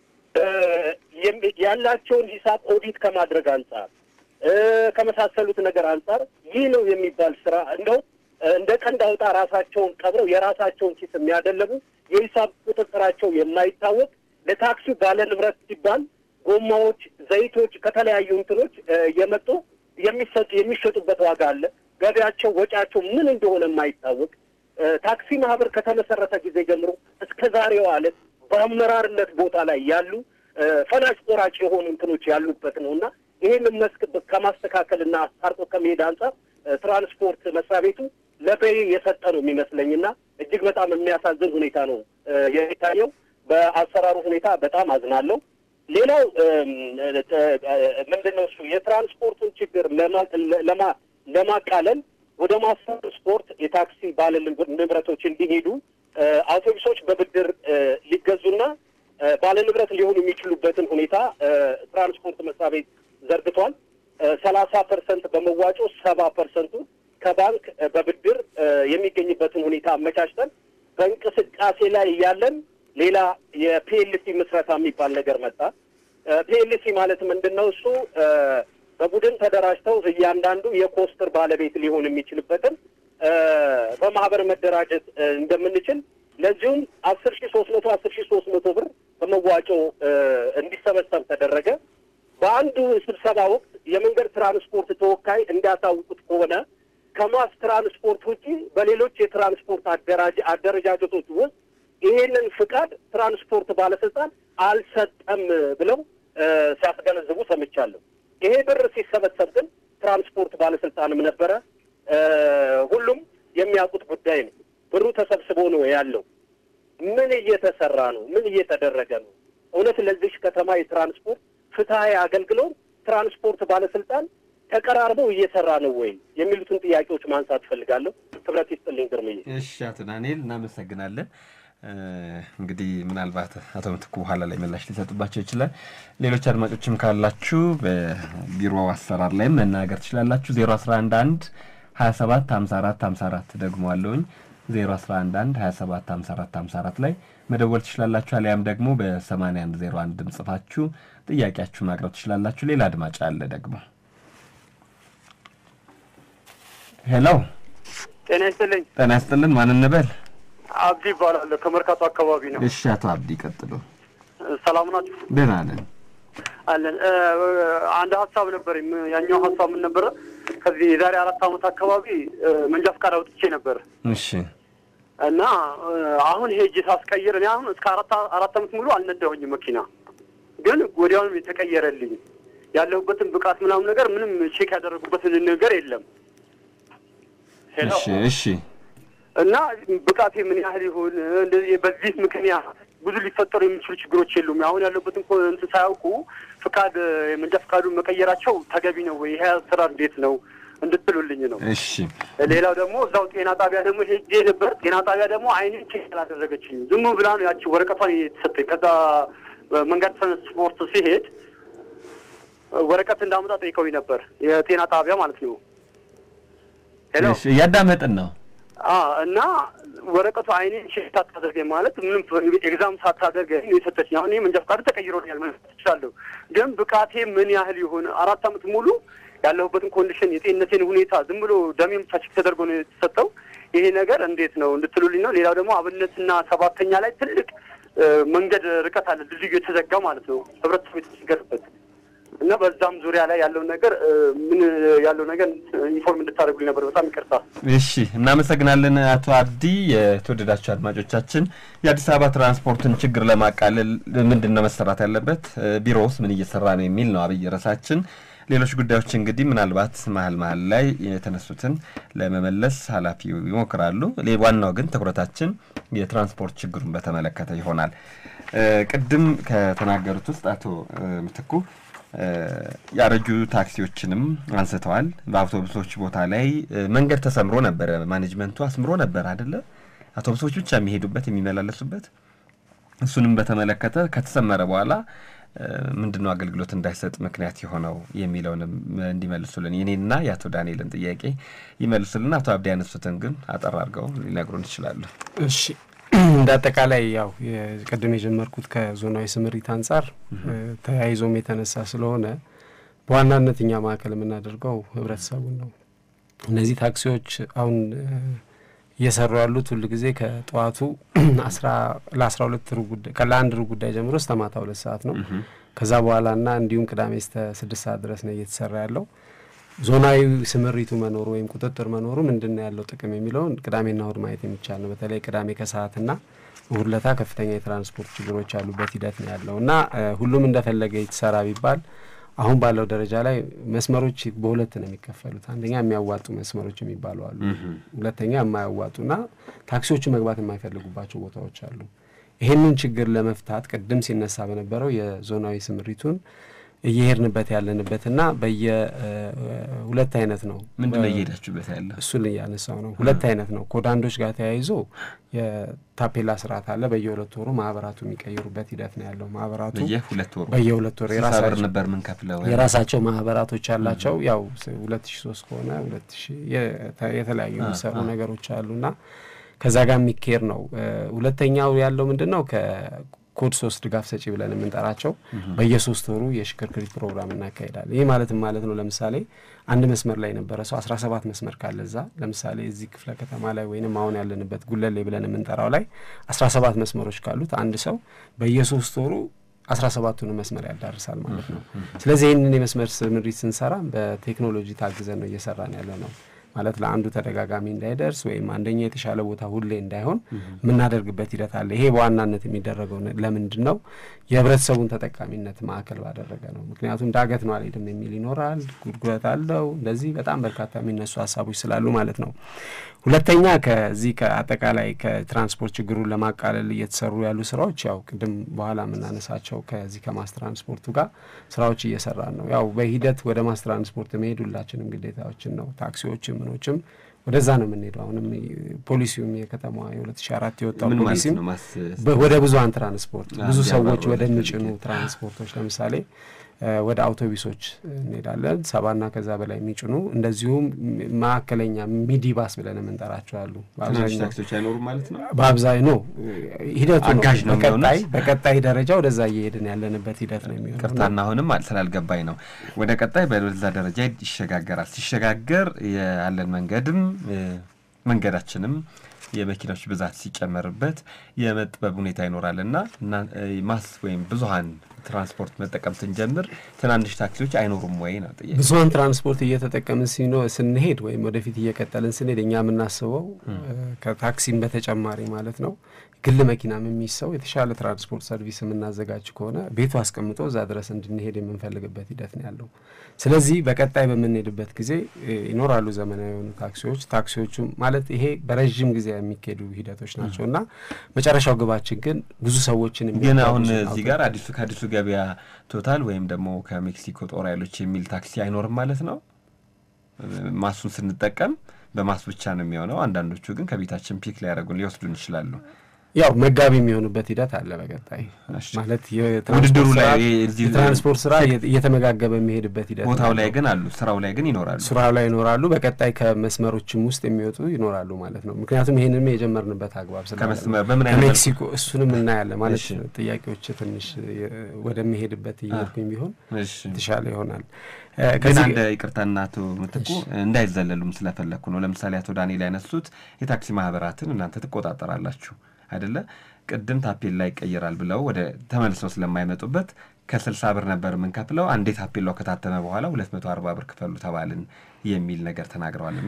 ያላቸውን ሂሳብ ኦዲት ከማድረግ አንጻር ከመሳሰሉት ነገር አንጻር ይህ ነው የሚባል ስራ እንደው እንደ ቀንድ አውጣ ራሳቸውን ቀብረው የራሳቸውን ኪስ የሚያደልቡ የሂሳብ ቁጥጥራቸው የማይታወቅ ለታክሲ ባለ ንብረት ሲባል ጎማዎች ዘይቶች ከተለያዩ እንትኖች የመጡ የሚሰጡ የሚሸጡበት ዋጋ አለ ገበያቸው ወጫቸው ምን እንደሆነ የማይታወቅ ታክሲ ማህበር ከተመሰረተ ጊዜ ጀምሮ እስከ ዛሬው አለት በአመራርነት ቦታ ላይ ያሉ ፈላጭ ቆራጭ የሆኑ እንትኖች ያሉበት ነውና ይሄን መስክ ከማስተካከልና አስታርቆ ከመሄድ አንጻር ትራንስፖርት መስሪያ ቤቱ ለበይ የሰጠ ነው የሚመስለኝና እጅግ በጣም የሚያሳዝን ሁኔታ ነው የሚታየው በአሰራሩ ሁኔታ በጣም አዝናለሁ ሌላው ምንድነው እሱ የትራንስፖርቱን ችግር ለማ ለማቃለል ወደ ማስተር ስፖርት የታክሲ ባለ ንብረቶች እንዲሄዱ አውቶቡሶች በብድር ሊገዙና ባለ ንብረት ሊሆኑ የሚችሉበትን ሁኔታ ትራንስፖርት መስሪያ ቤት ዘርግቷል ሰላሳ ፐርሰንት በመዋጮ ሰባ ፐርሰንት ከባንክ በብድር የሚገኝበትን ሁኔታ አመቻችተን በእንቅስቃሴ ላይ ያለን ሌላ የፒኤልሲ መስራታ የሚባል ነገር መጣ ፒኤልሲ ማለት ምንድነው እሱ በቡድን ተደራጅተው እያንዳንዱ የኮስተር ባለቤት ሊሆን የሚችልበትን በማህበር መደራጀት እንደምንችል ለዚሁም አስር ሺህ ሶስት መቶ አስር ሺህ ሶስት መቶ ብር በመዋጮ እንዲሰበሰብ ተደረገ በአንዱ ስብሰባ ወቅት የመንገድ ትራንስፖርት ተወካይ እንዳታውቁት ከሆነ ከማስ ትራንስፖርት ውጪ በሌሎች የትራንስፖርት አደራጅ አደረጃጀቶች ውስጥ ይሄንን ፍቃድ ትራንስፖርት ባለስልጣን አልሰጠም ብለው ሲያስገነዝቡ ሰምቻለሁ ይሄ ብር ሲሰበሰብ ግን ትራንስፖርት ባለስልጣንም ነበረ ሁሉም የሚያውቁት ጉዳይ ነው ብሩ ተሰብስቦ ነው ያለው ምን እየተሰራ ነው ምን እየተደረገ ነው እውነት ለዚህ ከተማ የትራንስፖርት ፍትሃዊ አገልግሎት ትራንስፖርት ባለስልጣን ተቀራርበው እየሰራ ነው ወይ የሚሉትን ጥያቄዎች ማንሳት ፈልጋለሁ። ክብረት ይስጥልኝ ግርምዬ። እሺ አቶ ዳንኤል እናመሰግናለን። እንግዲህ ምናልባት አቶ ምትኩ በኋላ ላይ ምላሽ ሊሰጡባቸው ይችላል። ሌሎች አድማጮችም ካላችሁ በቢሮ አሰራር ላይ መናገር ትችላላችሁ። ዜሮ አንድ አንድ አንድ ሀያ ሰባት ሃምሳ አራት ሃምሳ አራት ደግሞ አለውኝ ዜሮ አንድ አንድ አንድ ሀያ ሰባት ሃምሳ አራት ሃምሳ አራት ላይ መደወል ትችላላችሁ። አሊያም ደግሞ በሰማንያ አንድ ዜሮ አንድ ጽፋችሁ ጥያቄያችሁን ማቅረብ ትችላላችሁ። ሌላ አድማጭ አለ ደግሞ። ሄሎ ጤና ይስጥልኝ። ጤና ይስጥልን። ማን እንበል? አብዲ ይባላል ከመርካቶ አካባቢ ነው። እሺ አቶ አብዲ ቀጥሉ። ሰላም ናችሁ? ደህና ነን አለን። አንድ ሀሳብ ነበር። ያኛው ሀሳብ ምን ነበር? ከዚህ የዛሬ አራት አመት አካባቢ መንጃ ፈቃድ አውጥቼ ነበር። እሺ እና አሁን ሄጄ ሳስቀይር እኔ አሁን እስከ አራት አራት አመት ሙሉ አልነዳሁኝም መኪና። ግን ወዲያውኑ የተቀየረልኝ ያለሁበትን ብቃት ምናምን ነገር ምንም ቼክ ያደረጉበትን ነገር የለም። እሺ እሺ እና ብቃቴ ምን ያህል ይሆን እንደዚህ በዚህ ምክንያት ብዙ ሊፈጠሩ የሚችሉ ችግሮች የሉም። አሁን ያለበትን እንትን ሳያውቁ ፍቃድ የመንጃ ፍቃዱን መቀየራቸው ተገቢ ነው ወይ? ይሄ ስራ እንዴት ነው እንድትሉልኝ ነው። እሺ ሌላው ደግሞ እዛው ጤና ጣቢያ ደግሞ ሄጄ ነበር። ጤና ጣቢያ ደግሞ አይኔን ቼክ አላደረገችኝ። ዝም ብላ ነው ያቺ ወረቀቷን የተሰጠኝ። ከዛ መንገድ ትራንስፖርት ሲሄድ ወረቀት እንዳመጣ ጠይቀውኝ ነበር፣ የጤና ጣቢያ ማለት ነው። ሄሎ እሺ ያዳመጥን ነው። አዎ እና ወረቀቱ አይኔን ቼክ ታደርገኝ ማለት ምንም ኤግዛም ሳታደርገኝ ነው የሰጠችኝ። አሁን መንጃ ፈቃድ ተቀይሮኛል ማለት እችላለሁ። ግን ብቃቴ ምን ያህል ይሆን? አራት አመት ሙሉ ያለሁበትን ኮንዲሽን የጤንነቴን ሁኔታ ዝም ብሎ ደሜም ቼክ ተደርጎ ነው የተሰጠው። ይሄ ነገር እንዴት ነው እንድትሉልኝ ነው። ሌላው ደግሞ አብነትና ሰባተኛ ላይ ትልቅ መንገድ ርቀት አለ፣ ድልድዩ የተዘጋ ማለት ነው፣ ህብረተሰቡ የተቸገረበት እና በዛም ዙሪያ ላይ ያለው ነገር ምን ያለው ነገር ኢንፎርም እንድታደርጉልኝ ነበር። በጣም ይቅርታ። እሺ እናመሰግናለን አቶ አብዲ። የተወደዳችሁ አድማጮቻችን የአዲስ አበባ ትራንስፖርትን ችግር ለማቃለል ምንድነው መሰራት ያለበት፣ ቢሮውስ ምን እየሰራ ነው የሚል ነው አብይ ርዕሳችን። ሌሎች ጉዳዮች እንግዲህ ምናልባት መሀል መሀል ላይ የተነሱትን ለመመለስ ኃላፊው ይሞክራሉ። ዋናው ግን ትኩረታችን የትራንስፖርት ችግሩን በተመለከተ ይሆናል። ቅድም ከተናገሩት ውስጥ አቶ ምትኩ ያረጁ ታክሲዎችንም አንስተዋል። በአውቶቡሶች ቦታ ላይ መንገድ ተሰምሮ ነበር፣ ማኔጅመንቱ አስምሮ ነበር አይደለ? አውቶቡሶች ብቻ የሚሄዱበት የሚመላለሱበት። እሱንም በተመለከተ ከተሰመረ በኋላ ምንድነው አገልግሎት እንዳይሰጥ ምክንያት የሆነው የሚለውንም እንዲመልሱልን የኔና የአቶ ዳንኤልን ጥያቄ ይመልሱልን። አቶ አብዲ ያነሱትን ግን አጠር አድርገው ሊነግሩን ይችላሉ። እሺ እንዳጠቃላይ ያው የቀደም የጀመርኩት ከዞናዊ ስምሪት አንጻር ተያይዞም የተነሳ ስለሆነ በዋናነት እኛ ማዕከል የምናደርገው ህብረተሰቡን ነው። እነዚህ ታክሲዎች አሁን እየሰሩ ያሉት ሁሉ ጊዜ ከጠዋቱ ለአስራ ሁለት ሩብ ጉዳይ ከለአንድ ሩብ ጉዳይ ጀምሮ እስከ ማታ ሁለት ሰዓት ነው። ከዛ በኋላና እንዲሁም ቅዳሜ እስከ ስድስት ሰዓት ድረስ ነው እየተሰራ ያለው። ዞናዊ ስምሪቱ መኖሩ ወይም ቁጥጥር መኖሩ ምንድነው ያለው ጥቅም የሚለውን ቅዳሜና እሁድ ማየት የሚቻል ነው። በተለይ ቅዳሜ ከሰዓትና እሁድ ለታ ከፍተኛ የትራንስፖርት ችግሮች ያሉበት ሂደት ነው ያለውና ሁሉም እንደፈለገ ይተሰራ ቢባል አሁን ባለው ደረጃ ላይ መስመሮች በሁለት ነው የሚከፈሉት። አንደኛ የሚያዋጡ መስመሮች የሚባሉ አሉ፣ ሁለተኛ የማያዋጡና ታክሲዎቹ መግባት የማይፈልጉባቸው ቦታዎች አሉ። ይሄንን ችግር ለመፍታት ቅድም ሲነሳ በነበረው የዞናዊ ስምሪቱን እየሄድንበት ያለንበትና በየ ሁለት አይነት ነው። ምንድነው እየሄዳችሁበት ያለው? እሱ ላይ ያነሳው ነው። ሁለት አይነት ነው። ኮዳንዶች ጋር ተያይዞ የታፔላ ስርዓት አለ። በየሁለት ወሩ ማህበራቱ የሚቀይሩበት ሂደት ነው ያለው። ማህበራቱ በየሁለት ወሩ በየሁለት ወሩ የራሳቸው ነበር ምን ከፍለው የራሳቸው ማህበራቶች አላቸው። ያው ሁለት ሺህ ሶስት ከሆነ ሁለት ሺህ የተለያዩ የሚሰሩ ነገሮች አሉና ከዛ ጋር የሚኬር ነው። ሁለተኛው ያለው ምንድነው ከ ኮድ ሶስት ድጋፍ ሰጪ ብለን የምንጠራቸው በየሶስት ወሩ የሽክርክሪት ፕሮግራም እናካሄዳለን። ይሄ ማለትም ማለት ነው ለምሳሌ አንድ መስመር ላይ ነበር ሰው አስራ ሰባት መስመር ካለዛ ለምሳሌ እዚህ ክፍለ ከተማ ላይ ወይንም አሁን ያለንበት ጉለሌ ብለን የምንጠራው ላይ አስራ ሰባት መስመሮች ካሉት አንድ ሰው በየሶስት ወሩ አስራ ሰባቱን መስመር ያዳርሳል ማለት ነው። ስለዚህ ይሄንን የመስመር ስምሪት ስንሰራ በቴክኖሎጂ ታግዘን ነው እየሰራን ያለ ነው ማለት ለአንዱ ተደጋጋሚ እንዳይደርስ ወይም አንደኛ የተሻለ ቦታ ሁሌ እንዳይሆን ምናደርግበት ሂደት አለ። ይሄ በዋናነት የሚደረገው ለምንድነው የህብረተሰቡን ተጠቃሚነት ማዕከል ባደረገ ነው። ምክንያቱም ዳገት ነው አልሄድም የሚል ይኖራል፣ ጉድጓድ አለው፣ እንደዚህ በጣም በርካታ የሚነሱ ሐሳቦች ስላሉ ማለት ነው። ሁለተኛ ከዚህ ከአጠቃላይ ከትራንስፖርት ችግሩን ለማቃለል እየተሰሩ ያሉ ስራዎች ያው ቅድም በኋላ የምናነሳቸው ከዚህ ከማስ ትራንስፖርቱ ጋር ስራዎች እየሰራን ነው። ያው በሂደት ወደ ማስ ትራንስፖርት መሄድ ሁላችንም ግዴታዎችን ነው። ታክሲዎችም ምኖችም ወደዛ ነው የምንሄደው። አሁንም ፖሊሲውም የከተማዋ የሁለት ሺህ አራት የወጣው ፖሊሲም ወደ ብዙሃን ትራንስፖርት ብዙ ሰዎች ወደሚጭኑ ትራንስፖርቶች ለምሳሌ ወደ አውቶቡሶች እንሄዳለን ሰባና ከዛ በላይ የሚጭኑ እንደዚሁም ማከለኛ ሚዲባስ ብለን እንጠራቸው አሉ። በአብዛኛው ታክሲዎች አይኖሩም ማለት ነው። በአብዛኛው ነው ሂደቱ ነው። በቀጣይ በቀጣይ ደረጃ ወደዛ እየሄድን ያለንበት ሂደት ነው የሚሆነው። ቅርታና አሁንም ስላልገባኝ ነው ወደ ቀጣይ በዛ ደረጃ ይሸጋገራል። ሲሸጋገር ያለን መንገድም መንገዳችንም የመኪናዎች ብዛት ሲጨመርበት የመጥበብ ሁኔታ ይኖራልና እና ማስ ወይም ብዙሃን ትራንስፖርት መጠቀም ስንጀምር ትናንሽ ታክሲዎች አይኖሩም ወይ ነው ጥያቄ። ብዙሃን ትራንስፖርት እየተጠቀምን ሲኖ ስንሄድ ወይም ወደፊት እየቀጠልን ስንሄድ እኛ የምናስበው ከታክሲም በተጨማሪ ማለት ነው ግል መኪናም የሚሰው የተሻለ ትራንስፖርት ሰርቪስ የምናዘጋጅ ከሆነ ቤቱ አስቀምጦ እዛ ድረስ እንድንሄድ የምንፈልግበት ሂደት ነው ያለው። ስለዚህ በቀጣይ በምንሄድበት ጊዜ ይኖራሉ ዘመናዊ የሆኑ ታክሲዎች ታክሲዎቹ ማለት ይሄ በረጅም ጊዜ የሚካሄዱ ሂደቶች ናቸውና መጨረሻው ግባችን ግን ብዙ ሰዎችን ግን አሁን እዚህ ጋር አዲሱ ከአዲሱ ገበያ ቶታል ወይም ደግሞ ከሜክሲኮ ጦር ኃይሎች የሚል ታክሲ አይኖርም ማለት ነው። ማሱን ስንጠቀም በማስ ብቻ ነው የሚሆነው። አንዳንዶቹ ግን ከቤታችን ፒክ ላይ ያደርጉን ሊወስዱን ይችላሉ። ያው መጋቢ የሚሆኑበት ሂደት አለ በቀጣይ ማለት ውድድሩ ላይ የትራንስፖርት ስራ እየተመጋገበ የሚሄድበት ሂደት ቦታው ላይ ግን አሉ ስራው ላይ ግን ይኖራሉ ስራው ላይ ይኖራሉ በቀጣይ ከመስመሮችም ውስጥ የሚወጡ ይኖራሉ ማለት ነው። ምክንያቱም ይሄንን የጀመርንበት አግባብ ስለ ከመስመር በምን አይነት ሜክሲኮ እሱንም እናያለን ማለት ጥያቄዎች ትንሽ ወደሚሄድበት ይልኩኝ ቢሆን ተሻለ ይሆናል። ከዚህ እንደ ይቅርታና አቶ ምትኩ እንዳይዘለሉም ስለፈለኩ ነው። ለምሳሌ አቶ ዳንኤል ያነሱት የታክሲ ማህበራትን እናንተ ትቆጣጣራላችሁ አይደለ? ቅድም ታፔላ ይቀየራል ብለው ወደ ተመልሰው ስለማይመጡበት ከስልሳ ብር ነበር ምን ከፍለው አንዴ ታፔላው ከታተመ በኋላ ሁለት መቶ አርባ ብር ክፈሉ ተባልን የሚል ነገር ተናግረዋልና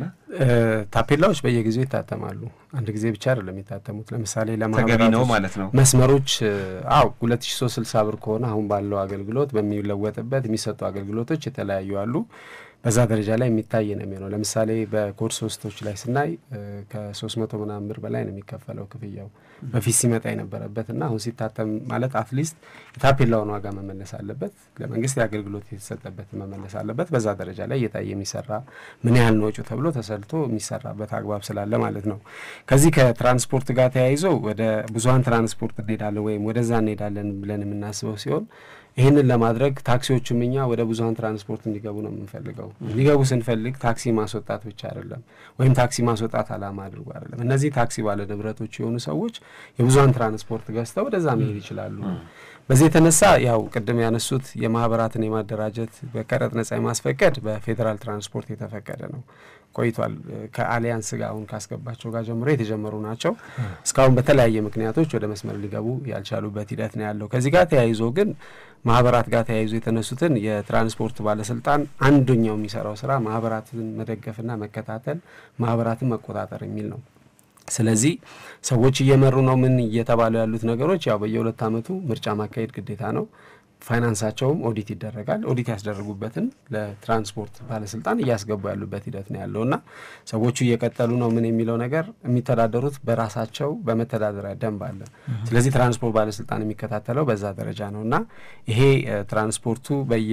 ታፔላዎች በየጊዜው ይታተማሉ። አንድ ጊዜ ብቻ አይደለም የሚታተሙት። ለምሳሌ ለማህበራቱ ተገቢ ነው ማለት ነው መስመሮች አው ሁለት ሺህ ሶስት መቶ ስልሳ ብር ከሆነ አሁን ባለው አገልግሎት በሚለወጥበት የሚሰጡ አገልግሎቶች የተለያዩ አሉ። በዛ ደረጃ ላይ የሚታይ ነው የሚሆነው። ለምሳሌ በኮድ ሶስቶች ላይ ስናይ ከ300 ምናምን ብር በላይ ነው የሚከፈለው ክፍያው በፊት ሲመጣ የነበረበትና አሁን ሲታተም ማለት አትሊስት ታፔላውን ዋጋ መመለስ አለበት ለመንግስት የአገልግሎት የተሰጠበት መመለስ አለበት። በዛ ደረጃ ላይ የታየ የሚሰራ ምን ያህል ነው ተብሎ ተሰልቶ የሚሰራበት አግባብ ስላለ ማለት ነው። ከዚህ ከትራንስፖርት ጋር ተያይዞ ወደ ብዙሃን ትራንስፖርት እንሄዳለን ወይም ወደዛ እንሄዳለን ብለን የምናስበው ሲሆን ይሄንን ለማድረግ ታክሲዎችም እኛ ወደ ብዙሃን ትራንስፖርት እንዲገቡ ነው የምንፈልገው። እንዲገቡ ስንፈልግ ታክሲ ማስወጣት ብቻ አይደለም ወይም ታክሲ ማስወጣት አላማ አድርጎ አይደለም። እነዚህ ታክሲ ባለ ንብረቶች የሆኑ ሰዎች የብዙሃን ትራንስፖርት ገዝተው ወደዛ መሄድ ይችላሉ። በዚህ የተነሳ ያው ቅድም ያነሱት የማህበራትን የማደራጀት በቀረጥ ነጻ ማስፈቀድ በፌደራል ትራንስፖርት የተፈቀደ ነው ቆይቷል። ከአሊያንስ ጋር አሁን ካስገባቸው ጋር ጀምሮ የተጀመሩ ናቸው። እስካሁን በተለያየ ምክንያቶች ወደ መስመር ሊገቡ ያልቻሉበት ሂደት ነው ያለው። ከዚህ ጋር ተያይዞ ግን ማህበራት ጋር ተያይዞ የተነሱትን የትራንስፖርት ባለስልጣን አንደኛው የሚሰራው ስራ ማህበራትን መደገፍና መከታተል ማህበራትን መቆጣጠር የሚል ነው። ስለዚህ ሰዎች እየመሩ ነው ምን እየተባሉ ያሉት ነገሮች ያው በየሁለት አመቱ ምርጫ ማካሄድ ግዴታ ነው። ፋይናንሳቸውም ኦዲት ይደረጋል። ኦዲት ያስደረጉበትን ለትራንስፖርት ባለስልጣን እያስገቡ ያሉበት ሂደት ነው ያለውና ሰዎቹ እየቀጠሉ ነው ምን የሚለው ነገር የሚተዳደሩት በራሳቸው በመተዳደሪያ ደንብ አለ። ስለዚህ ትራንስፖርት ባለስልጣን የሚከታተለው በዛ ደረጃ ነውና ይሄ ትራንስፖርቱ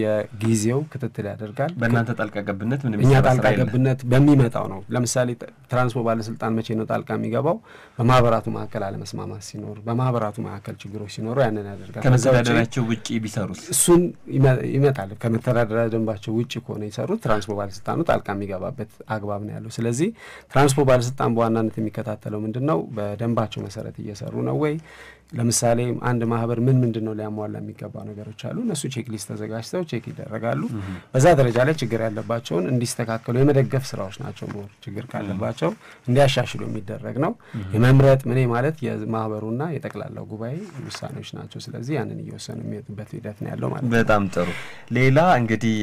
በየጊዜው ክትትል ያደርጋል። በእናንተ ጣልቃ ገብነት ምን እኛ ጣልቃ ገብነት በሚመጣው ነው። ለምሳሌ ትራንስፖርት ባለስልጣን መቼ ነው ጣልቃ የሚገባው? በማህበራቱ መካከል አለመስማማት ሲኖር፣ በማህበራቱ መካከል ችግሮች ሲኖሩ ያንን ያደርጋል። ከመተዳደሪያቸው ውጪ እሱን ይመጣል። ከመተዳደሪያ ደንባቸው ውጪ ከሆነ የሰሩት ትራንስፖርት ባለስልጣኑ ጣልቃ የሚገባበት አግባብ ነው ያለው። ስለዚህ ትራንስፖርት ባለስልጣን በዋናነት የሚከታተለው ምንድነው በደንባቸው መሰረት እየሰሩ ነው ወይ? ለምሳሌ አንድ ማህበር ምን ምንድነው ሊያሟላ የሚገባው ነገሮች አሉ። እነሱ ቼክ ሊስት ተዘጋጅተው ቼክ ይደረጋሉ። በዛ ደረጃ ላይ ችግር ያለባቸውን እንዲስተካከሉ የመደገፍ ስራዎች ናቸው። ሞር ችግር ካለባቸው እንዲያሻሽሉ የሚደረግ ነው። የመምረጥ ምን ማለት የማህበሩና የጠቅላላው ጉባኤ ውሳኔዎች ናቸው። ስለዚህ ያንን እየወሰኑ የሚሄዱበት ሂደት ነው ያለው ማለት ነው። በጣም ጥሩ። ሌላ እንግዲህ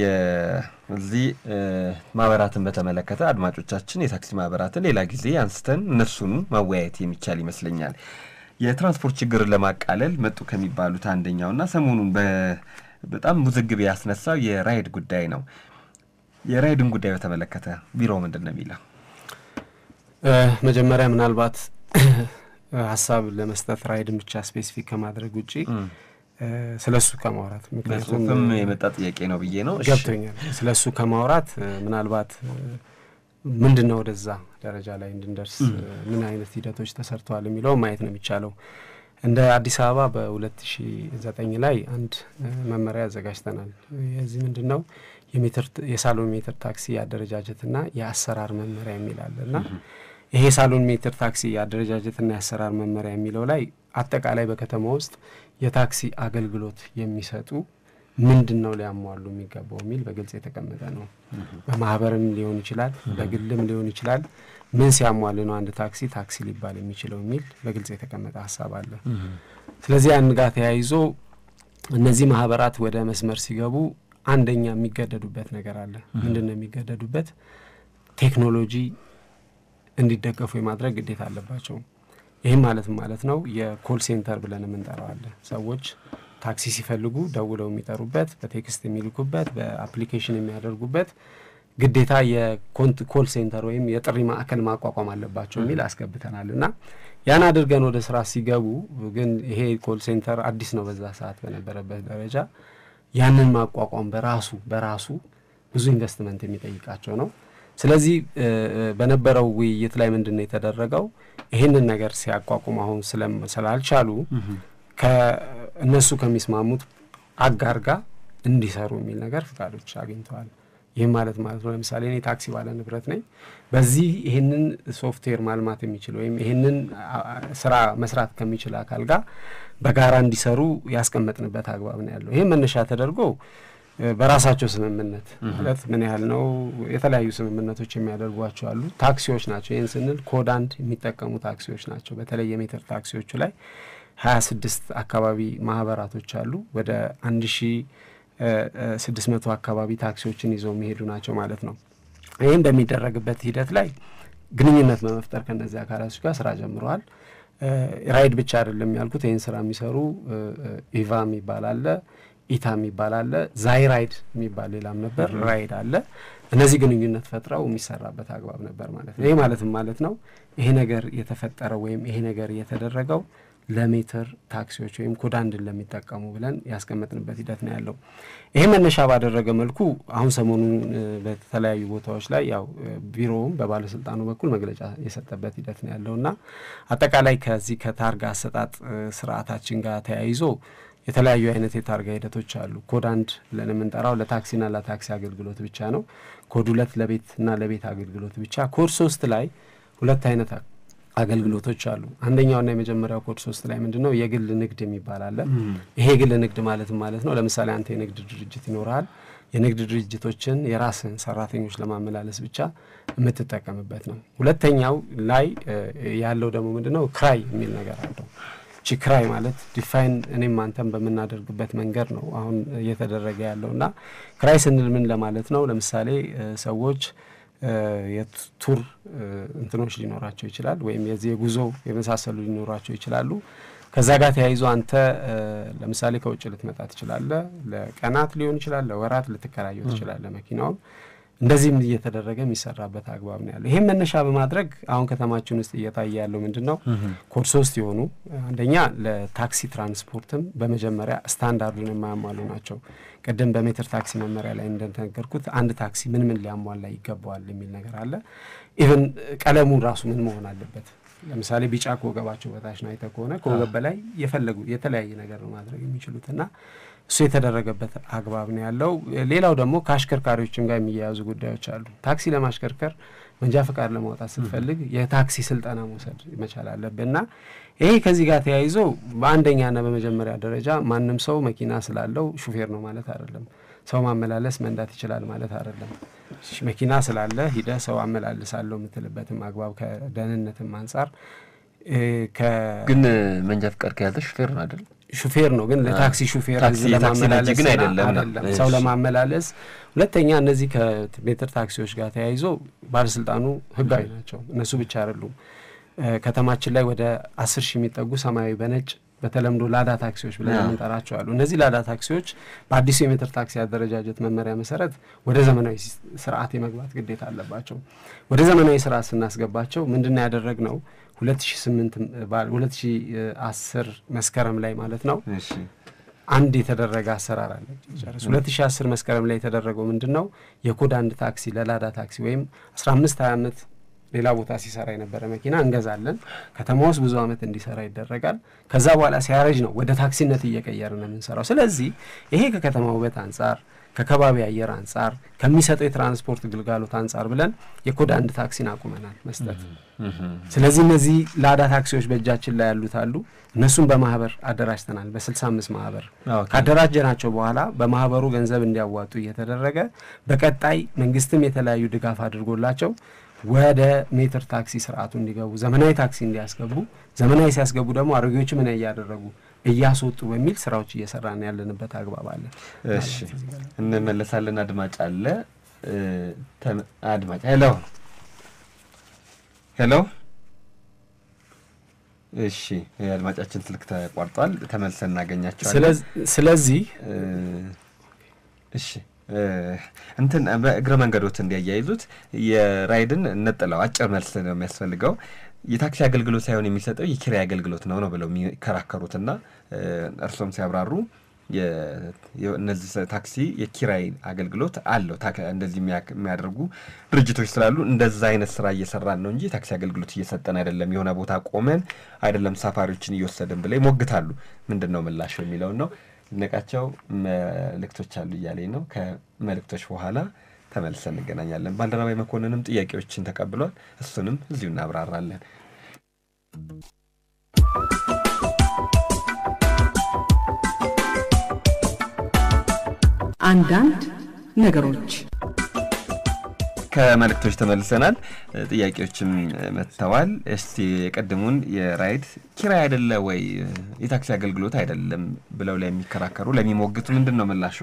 እዚህ ማህበራትን በተመለከተ አድማጮቻችን የታክሲ ማህበራትን ሌላ ጊዜ አንስተን እነሱን ማወያየት የሚቻል ይመስለኛል። የትራንስፖርት ችግርን ለማቃለል መጡ ከሚባሉት አንደኛውና ሰሞኑን በጣም ውዝግብ ያስነሳው የራይድ ጉዳይ ነው። የራይድን ጉዳይ በተመለከተ ቢሮ ምንድነው የሚለው? መጀመሪያ ምናልባት ሐሳብ ለመስጠት ራይድን ብቻ ስፔሲፊክ ከማድረግ ውጪ ስለሱ ከማውራት ምክንያቱም የመጣ ጥያቄ ነው ብዬ ነው ገብቶኛል ስለሱ ከማውራት ምናልባት ምንድነው ወደዛ ደረጃ ላይ እንድንደርስ ምን አይነት ሂደቶች ተሰርተዋል የሚለው ማየት ነው የሚቻለው እንደ አዲስ አበባ በ2009 ላይ አንድ መመሪያ አዘጋጅተናል የዚህ ምንድነው የሜትር የሳሎን ሜትር ታክሲ ያደረጃጀትና ያሰራር መመሪያ የሚላልና ይሄ ሳሎን ሜትር ታክሲ ያደረጃጀትና ያሰራር መመሪያ የሚለው ላይ አጠቃላይ በከተማ ውስጥ የታክሲ አገልግሎት የሚሰጡ ምንድነው ሊያሟሉ የሚገባው የሚል በግልጽ የተቀመጠ ነው በማህበርም ሊሆን ይችላል በግልም ሊሆን ይችላል ምን ሲያሟሉ ነው አንድ ታክሲ ታክሲ ሊባል የሚችለው የሚል በግልጽ የተቀመጠ ሐሳብ አለ ስለዚህ ያን ጋር ተያይዞ እነዚህ ማህበራት ወደ መስመር ሲገቡ አንደኛ የሚገደዱበት ነገር አለ ምንድነው የሚገደዱበት ቴክኖሎጂ እንዲደገፉ የማድረግ ግዴታ አለባቸው ይሄ ማለት ማለት ነው የኮል ሴንተር ብለን የምንጠራው አለ ሰዎች ታክሲ ሲፈልጉ ደውለው የሚጠሩበት በቴክስት የሚልኩበት በአፕሊኬሽን የሚያደርጉበት ግዴታ የኮል ሴንተር ወይም የጥሪ ማዕከል ማቋቋም አለባቸው የሚል አስገብተናልና ያን አድርገን ወደ ስራ ሲገቡ ግን ይሄ ኮል ሴንተር አዲስ ነው በዛ ሰዓት በነበረበት ደረጃ ያንን ማቋቋም በራሱ በራሱ ብዙ ኢንቨስትመንት የሚጠይቃቸው ነው ስለዚህ በነበረው ውይይት ላይ ምንድነው የተደረገው ይሄንን ነገር ሲያቋቁም አሁን ስላልቻሉ ከእነሱ ከሚስማሙት አጋር ጋር እንዲሰሩ የሚል ነገር ፍቃዶች አግኝተዋል ይሄ ማለት ማለት ነው ለምሳሌ እኔ ታክሲ ባለ ንብረት ነኝ በዚህ ይሄንን ሶፍትዌር ማልማት የሚችል ወይም ይሄንን ስራ መስራት ከሚችል አካል ጋር በጋራ እንዲሰሩ ያስቀመጥንበት አግባብ ነው ያለው ይሄ መነሻ ተደርጎ በራሳቸው ስምምነት ማለት ምን ያህል ነው የተለያዩ ስምምነቶች የሚያደርጓቸው አሉ ታክሲዎች ናቸው ይሄን ስንል ኮድ አንድ የሚጠቀሙ ታክሲዎች ናቸው በተለይ የሜትር ታክሲዎቹ ላይ ሀያ ስድስት አካባቢ ማህበራቶች አሉ ወደ አንድ ሺህ ስድስት መቶ አካባቢ ታክሲዎችን ይዘው የሚሄዱ ናቸው ማለት ነው ይሄን በሚደረግበት ሂደት ላይ ግንኙነት በመፍጠር ከነዚህ አካላቶች ጋር ስራ ጀምረዋል ራይድ ብቻ አይደለም ያልኩት ይሄን ስራ የሚሰሩ ኢቫም ይባላል ኢታም ይባላል ዛይራይድ የሚባል ሌላም ነበር ራይድ አለ እነዚህ ግንኙነት ፈጥረው የሚሰራበት አግባብ ነበር ማለት ነው ይሄ ማለትም ማለት ነው ይሄ ነገር የተፈጠረው ወይም ይሄ ነገር የተደረገው ለሜትር ታክሲዎች ወይም ኮድ አንድ ለሚጠቀሙ ብለን ያስቀመጥንበት ሂደት ነው ያለው ይሄ መነሻ ባደረገ መልኩ አሁን ሰሞኑን በተለያዩ ቦታዎች ላይ ያው ቢሮውም በባለስልጣኑ በኩል መግለጫ የሰጠበት ሂደት ነው ያለውና አጠቃላይ ከዚህ ከታርጋ አሰጣጥ ስርዓታችን ጋር ተያይዞ የተለያዩ አይነት የታርጋ ሂደቶች አሉ ኮድ አንድ ብለን የምንጠራው ለታክሲና ለታክሲ አገልግሎት ብቻ ነው ኮድ ሁለት ለቤትና ለቤት አገልግሎት ብቻ ኮድ ሶስት ላይ ሁለት አይነት አገልግሎቶች አሉ አንደኛውና የመጀመሪያው ኮድ ሶስት ላይ ምንድነው የግል ንግድ የሚባል አለ ይሄ የግል ንግድ ማለት ማለት ነው ለምሳሌ አንተ የንግድ ድርጅት ይኖራል የንግድ ድርጅቶችን የራስን ሰራተኞች ለማመላለስ ብቻ የምትጠቀምበት ነው ሁለተኛው ላይ ያለው ደግሞ ምንድነው ክራይ የሚል ነገር አለው እቺ ክራይ ማለት ዲፋይን እኔም አንተም በመናደርግበት መንገድ ነው አሁን እየተደረገ ያለውና ክራይ ስንል ምን ለማለት ነው ለምሳሌ ሰዎች የቱር እንትኖች ሊኖራቸው ይችላል ወይም የዚህ ጉዞ የመሳሰሉ ሊኖራቸው ይችላሉ ከዛ ጋር ተያይዞ አንተ ለምሳሌ ከውጭ ልትመጣ ትችላለህ ለቀናት ሊሆን ይችላል ለወራት ልትከራየው ትችላለህ መኪናውን እንደዚህም እየተደረገ የሚሰራበት አግባብ ነው ያለው ይሄን መነሻ በማድረግ አሁን ከተማችን ውስጥ እየታየ ያለው ምንድነው ኮድ ሶስት ይሆኑ አንደኛ ለታክሲ ትራንስፖርትም በመጀመሪያ ስታንዳርዱን የማያሟሉ ናቸው ቀደም በሜትር ታክሲ መመሪያ ላይ እንደተነገርኩት አንድ ታክሲ ምን ምን ሊያሟላ ይገባዋል የሚል ነገር አለ ኢቭን ቀለሙ ራሱ ምን መሆን አለበት ለምሳሌ ቢጫ ከወገባቸው በታች ነው አይተኮነ ከወገብ በላይ የፈለጉ የተለያየ ነገር ነው ማድረግ የሚችሉትና እሱ የተደረገበት አግባብ ነው ያለው ሌላው ደግሞ ከአሽከርካሪዎችም ጋር የሚያያዙ ጉዳዮች አሉ ታክሲ ለማሽከርከር መንጃ ፈቃድ ለማውጣት ስትፈልግ የታክሲ ስልጠና መውሰድ መቻል አለብህና ይሄ ከዚህ ጋር ተያይዞ በአንደኛና በመጀመሪያ ደረጃ ማንንም ሰው መኪና ስላለው ሹፌር ነው ማለት አይደለም ሰው ማመላለስ መንዳት ይችላል ማለት አይደለም መኪና ስላለ ሂደ ሰው አመላልሳለሁ የምትልበትም አግባብ ከደህንነትም አንፃር ግን መንጃ ፈቃድ ከያዘ ሹፌር ነው አይደል ሹፌር ነው ግን ለታክሲ ሹፌር ለማመላለስ ግን አይደለም ሰው ለማመላለስ ሁለተኛ እነዚህ ከሜትር ታክሲዎች ጋር ተያይዞ ባለስልጣኑ ህጋዊ ናቸው እነሱ ብቻ አይደሉም ከተማችን ላይ ወደ አስር ሺህ የሚጠጉ ሰማያዊ በነጭ በተለምዶ ላዳ ታክሲዎች ብለን የምንጠራቸው አሉ። እነዚህ ላዳ ታክሲዎች በአዲሱ የሜትር ታክሲ አደረጃጀት መመሪያ መሰረት ወደ ዘመናዊ ስርዓት የመግባት ግዴታ አለባቸው። ወደ ዘመናዊ ስርዓት ስናስገባቸው ምንድነው ያደረግነው? ሁለት ሺህ ስምንት ሁለት ሺህ አስር መስከረም ላይ ማለት ነው እሺ አንድ የተደረገ አሰራር አለ። ሁለት ሺህ አስር መስከረም ላይ የተደረገው ምንድነው? የኮድ አንድ ታክሲ ለላዳ ታክሲ ወይም አስራ አምስት ሃያ አመት ሌላ ቦታ ሲሰራ የነበረ መኪና እንገዛለን። ከተማው ውስጥ ብዙ አመት እንዲሰራ ይደረጋል። ከዛ በኋላ ሲያረጅ ነው ወደ ታክሲነት እየቀየርን የምንሰራው። ስለዚህ ይሄ ከከተማው ውበት አንፃር፣ ከከባቢ አየር አንፃር፣ ከሚሰጠው የትራንስፖርት ግልጋሎት አንፃር ብለን የኮድ አንድ ታክሲን አቁመናል መስጠት። ስለዚህ እነዚህ ላዳ ታክሲዎች በእጃችን ላይ ያሉት አሉ። እነሱን በማህበር አደራጅተናል። በስልሳ አምስት ማህበር ካደራጀናቸው በኋላ በማህበሩ ገንዘብ እንዲያዋጡ እየተደረገ በቀጣይ መንግስትም የተለያዩ ድጋፍ አድርጎላቸው ወደ ሜትር ታክሲ ስርዓቱ እንዲገቡ ዘመናዊ ታክሲ እንዲያስገቡ ዘመናዊ ሲያስገቡ ደግሞ አሮጌዎቹ ምን ያያደረጉ እያስወጡ በሚል ስራዎች እየሰራን ያለንበት አግባብ አለ። እሺ እንመለሳለን። አድማጭ አለ። አድማጭ ሄሎ ሄሎ እሺ አድማጫችን ስልክ ተቋርጧል። ተመልሰን እናገኛቸዋለን። ስለዚህ እሺ እንትን በእግረ መንገዶት እንዲያያይዙት የራይድን ነጥለው አጭር መልስ ነው የሚያስፈልገው። የታክሲ አገልግሎት ሳይሆን የሚሰጠው የኪራይ አገልግሎት ነው ነው ብለው የሚከራከሩትና እርሶም ሲያብራሩ የነዚህ ታክሲ የኪራይ አገልግሎት አለው እንደዚህ የሚያደርጉ ድርጅቶች ስላሉ እንደዛ አይነት ስራ እየሰራን ነው እንጂ ታክሲ አገልግሎት እየሰጠን አይደለም፣ የሆነ ቦታ ቆመን አይደለም ሳፋሪዎችን እየወሰደን ብለው ይሞግታሉ። ምንድነው ምላሽ የሚለው ነው። ነቃቸው መልእክቶች አሉ እያለኝ ነው። ከመልእክቶች በኋላ ተመልሰን እንገናኛለን። ባልደረባይ መኮንንም ጥያቄዎችን ተቀብሏል። እሱንም እዚሁ እናብራራለን። አንዳንድ ነገሮች ከመልእክቶች ተመልሰናል። ጥያቄዎችም መጥተዋል። እስቲ የቀድሙን የራይድ ኪራይ አይደለ ወይ የታክሲ አገልግሎት አይደለም ብለው ላይ የሚከራከሩ ለሚሞግቱ ምንድነው ምላሹ?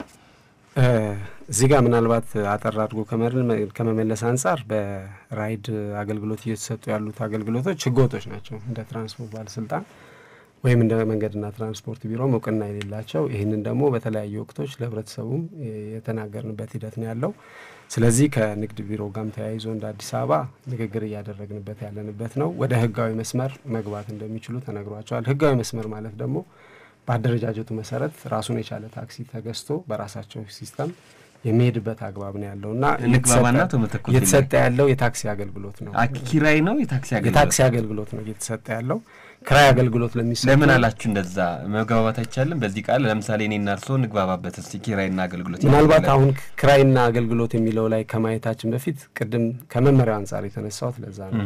እዚህ ጋር ምናልባት አጠር አድርጎ ከመመለስ አንፃር በራይድ አገልግሎት እየተሰጡ ያሉት አገልግሎቶች ህገወጦች ናቸው። እንደ ትራንስፖርት ባለስልጣን ወይም እንደ መንገድና ትራንስፖርት ቢሮ እውቅና የሌላቸው። ይህንን ደግሞ በተለያዩ ወቅቶች ለህብረተሰቡም የተናገርንበት ሂደት ነው ያለው። ስለዚህ ከንግድ ቢሮ ጋርም ተያይዞ እንደ አዲስ አበባ ንግግር እያደረግንበት ያለንበት ነው። ወደ ህጋዊ መስመር መግባት እንደሚችሉ ተነግሯቸዋል። ህጋዊ መስመር ማለት ደግሞ በአደረጃጀቱ መሰረት ራሱን የቻለ ታክሲ ተገዝቶ በራሳቸው ሲስተም የሚሄድበት አግባብ ነው ያለውና ልግባባና ተመተኩት እየተሰጠ ያለው የታክሲ አገልግሎት ነው። ኪራይ ነው የታክሲ አገልግሎት የታክሲ አገልግሎት ነው እየተሰጠ ያለው። ክራይ አገልግሎት ለሚሰጥ ለምን አላችሁ እንደዛ መግባባት አይቻልም? በዚህ ቃል ለምሳሌ እኔና እርሶ ንግባባበት እስቲ ኪራይና አገልግሎት ምናልባት አሁን ክራይና አገልግሎት የሚለው ላይ ከማየታችን በፊት ቅድም ከመመሪያው አንፃር የተነሳውት ለዛ ነው።